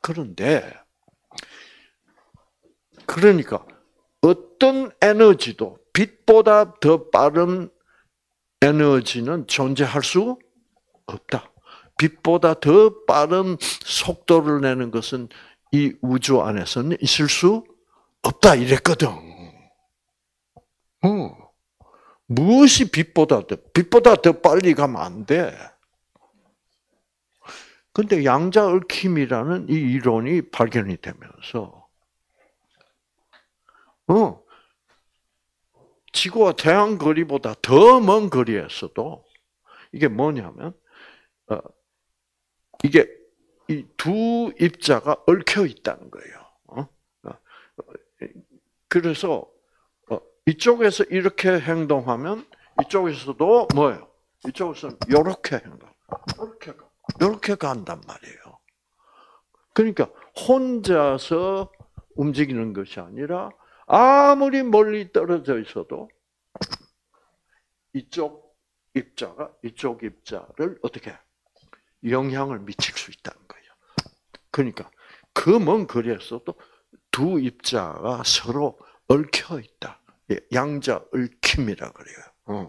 그러니까 어떤 에너지도 빛보다 더 빠른 에너지는 존재할 수 없다. 빛보다 더 빠른 속도를 내는 것은 이 우주 안에서는 있을 수 없다 이랬거든. 무엇이 빛보다 더 빨리 가면 안 돼. 근데 양자 얽힘이라는 이 이론이 발견이 되면서 지구와 태양 거리보다 더 먼 거리에서도 이게 뭐냐면 이게 이 두 입자가 얽혀 있다는 거예요. 그래서 이쪽에서 이렇게 행동하면 이쪽에서도 뭐예요? 이쪽에서는 이렇게 이렇게 간단 말이에요. 그러니까 혼자서 움직이는 것이 아니라 아무리 멀리 떨어져 있어도 이쪽 입자가 이쪽 입자를 어떻게 영향을 미칠 수 있다는 거예요. 그러니까 그 먼 거리에서도 두 입자가 서로 얽혀 있다. 양자 얽힘이라 그래요.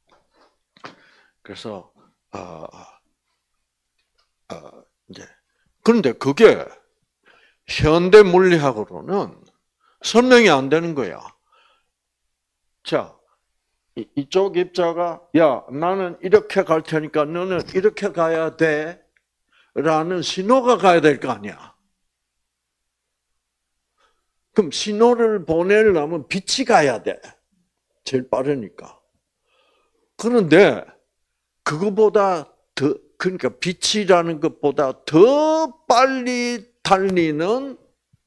그래서 이제 그런데 그게 현대 물리학으로는 설명이 안 되는 거야. 자, 이쪽 입자가 야, 나는 이렇게 갈 테니까 너는 이렇게 가야 돼. 라는 신호가 가야 될 거 아니야. 그럼 신호를 보내려면 빛이 가야 돼. 제일 빠르니까. 그런데 그거보다 더 그러니까 빛이라는 것보다 더 빨리 달리는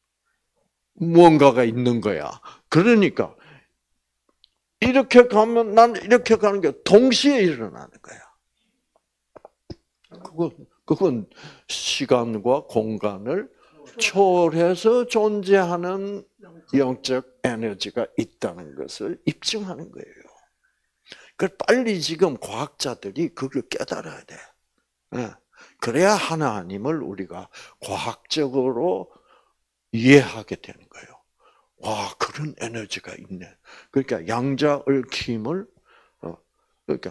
무언가가 있는 거야. 그러니까 이렇게 가면 난 이렇게 가는 게 동시에 일어나는 거야. 그건 시간과 공간을 초월해서 존재하는 영적 에너지가 있다는 것을 입증하는 거예요. 그 빨리 지금 과학자들이 그걸 깨달아야 돼. 그래야 하나님을 우리가 과학적으로 이해하게 되는 거예요. 와, 그런 에너지가 있네. 그러니까 양자 얽힘을 그러니까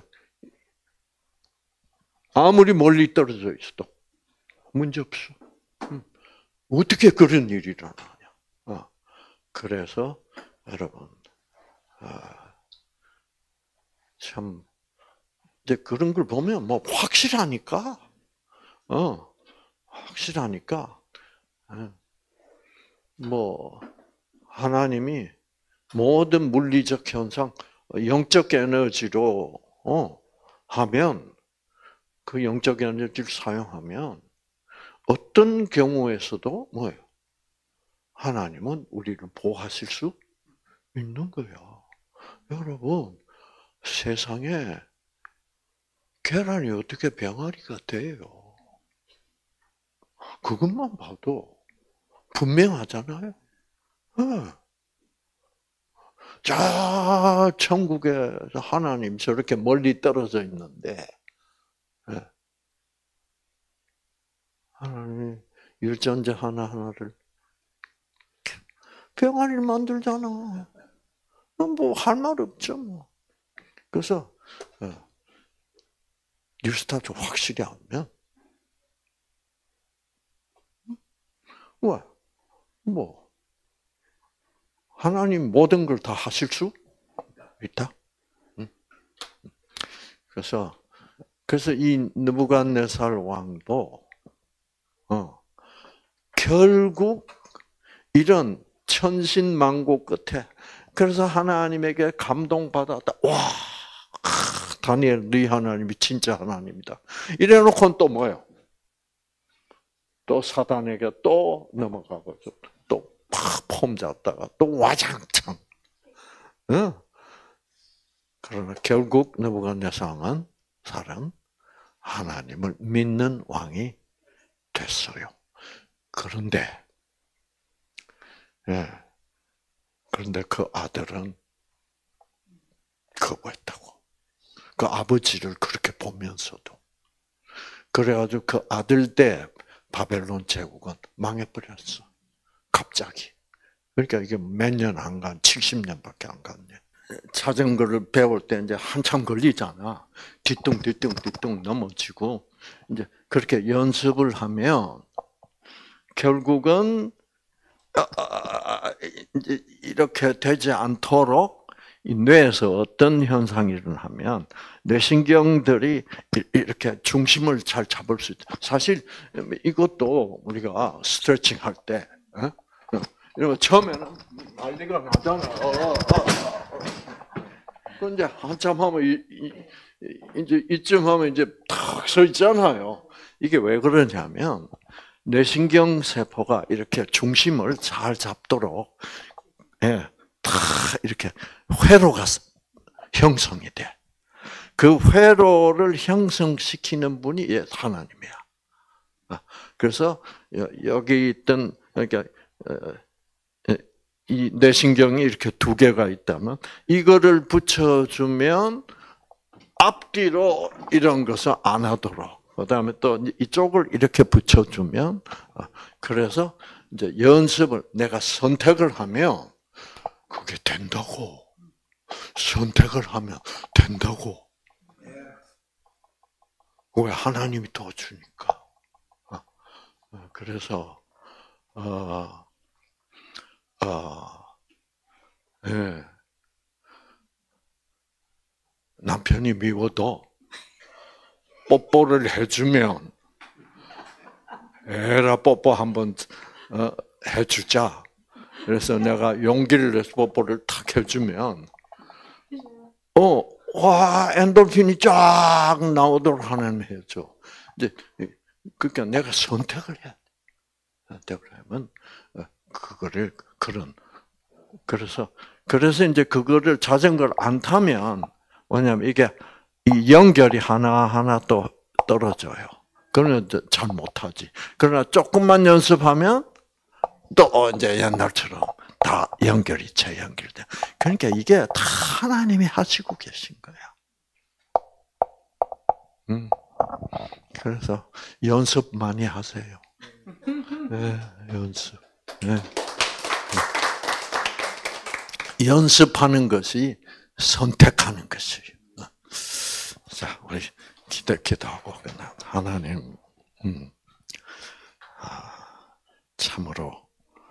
아무리 멀리 떨어져 있어도 문제 없어. 어떻게 그런 일이 일어나냐? 그래서 여러분 참 이제 그런 걸 보면 뭐 확실하니까, 확실하니까 뭐 하나님이 모든 물리적 현상, 영적 에너지로 하면 그 영적 에너지를 사용하면 어떤 경우에서도 뭐예요? 하나님은 우리를 보호하실 수 있는 거예요. 여러분, 세상에 계란이 어떻게 병아리가 돼요? 그것만 봐도 분명하잖아요. 자, 천국에서 하나님 저렇게 멀리 떨어져 있는데, 하나님 유전자 하나하나를 병아리를 만들잖아. 뭐 할 말 없죠. 뭐. 그래서 뉴스타트 확실히 하면 뭐 하나님 모든 걸 다 하실 수 있다. 그래서 이 느부갓네살 왕도 결국 이런 천신만고 끝에 그래서 하나님에게 감동받았다. 와, 다니엘 네 하나님이 진짜 하나님이다. 이래놓고는 또 뭐예요? 또 사단에게 또 넘어가고 또 팍 폼 잡다가 또 와장창. 그러나 결국 느부갓네살은 하나님을 믿는 왕이 됐어요. 그런데 그 아들은 거부했다고. 그 아버지를 그렇게 보면서도. 그래가지고 그 아들 때 바벨론 제국은 망해버렸어. 갑자기. 그러니까 이게 몇 년 안 간, 70년밖에 안 갔네. 자전거를 배울 때 이제 한참 걸리잖아. 뒤뚱 넘어지고. 이제 그렇게 연습을 하면 결국은 이제 이렇게 되지 않도록 이 뇌에서 어떤 현상이 일어나면 뇌신경들이 이렇게 중심을 잘 잡을 수 있다. 사실 이것도 우리가 스트레칭 할 때 이러면 처음에는 난리가 나잖아. 그런데 한참 하면 이제 이쯤 하면 이제 탁 서 있잖아요. 이게 왜 그러냐면 뇌신경 세포가 이렇게 중심을 잘 잡도록 다 이렇게 회로가 형성이 돼. 그 회로를 형성시키는 분이 하나님이야. 그래서 여기 있던 그러니까 이 뇌신경이 이렇게 두 개가 있다면 이거를 붙여주면 앞뒤로 이런 것을 안 하도록. 그다음에 또 이쪽을 이렇게 붙여주면 그래서 이제 연습을 내가 선택을 하면 그게 된다고. 선택을 하면 된다고. 왜 하나님이 도와주니까. 그래서 남편이 미워도 뽀뽀를 해주면 에라 뽀뽀 한번 해주자. 그래서 내가 용기를 내서 뽀뽀를 탁 해주면 와 엔돌핀이 쫙 나오도록 하나님 해줘. 이제 그러니까 내가 선택을 해야 돼. 선택을 하면 그거를 그래서 이제 그거를 자전거를 안 타면 왜냐면 이게 이 연결이 하나하나 또 떨어져요. 그러면 잘 못하지. 그러나 조금만 연습하면 또 이제 옛날처럼 다 연결이 재연결돼. 그러니까 이게 다 하나님이 하시고 계신 거야. 그래서 연습 많이 하세요. 네, 연습. 네. 연습하는 것이 선택하는 것이에요. 자, 우리 기도하고 하나님, 참으로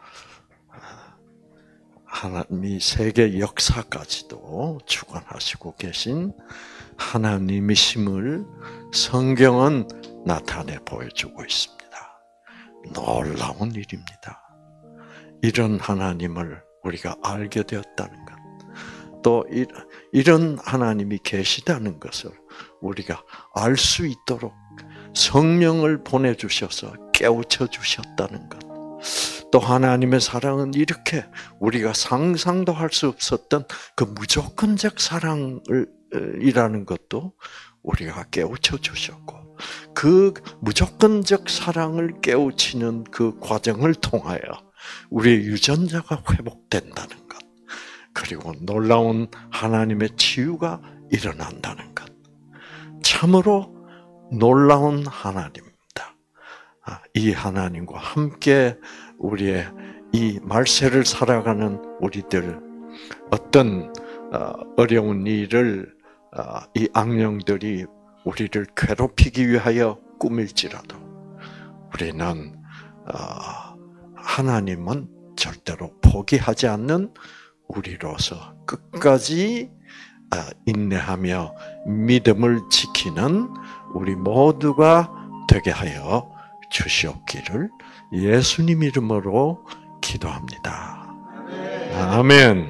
하나님이 세계 역사까지도 주관하시고 계신 하나님이심을 성경은 나타내 보여주고 있습니다. 놀라운 일입니다. 이런 하나님을 우리가 알게 되었다는 것. 또 이런 하나님이 계시다는 것을 우리가 알 수 있도록 성령을 보내주셔서 깨우쳐 주셨다는 것. 또 하나님의 사랑은 이렇게 우리가 상상도 할 수 없었던 그 무조건적 사랑이라는 것도 우리가 깨우쳐 주셨고, 그 무조건적 사랑을 깨우치는 그 과정을 통하여 우리의 유전자가 회복된다는 것, 그리고 놀라운 하나님의 치유가 일어난다는 것. 참으로 놀라운 하나님입니다. 이 하나님과 함께 우리의 이 말세를 살아가는 우리들, 어떤 어려운 일을 이 악령들이 우리를 괴롭히기 위하여 꾸밀지라도 우리는 하나님은 절대로 포기하지 않는 우리로서 끝까지 인내하며 믿음을 지키는 우리 모두가 되게 하여 주시옵기를 예수님 이름으로 기도합니다. 아멘.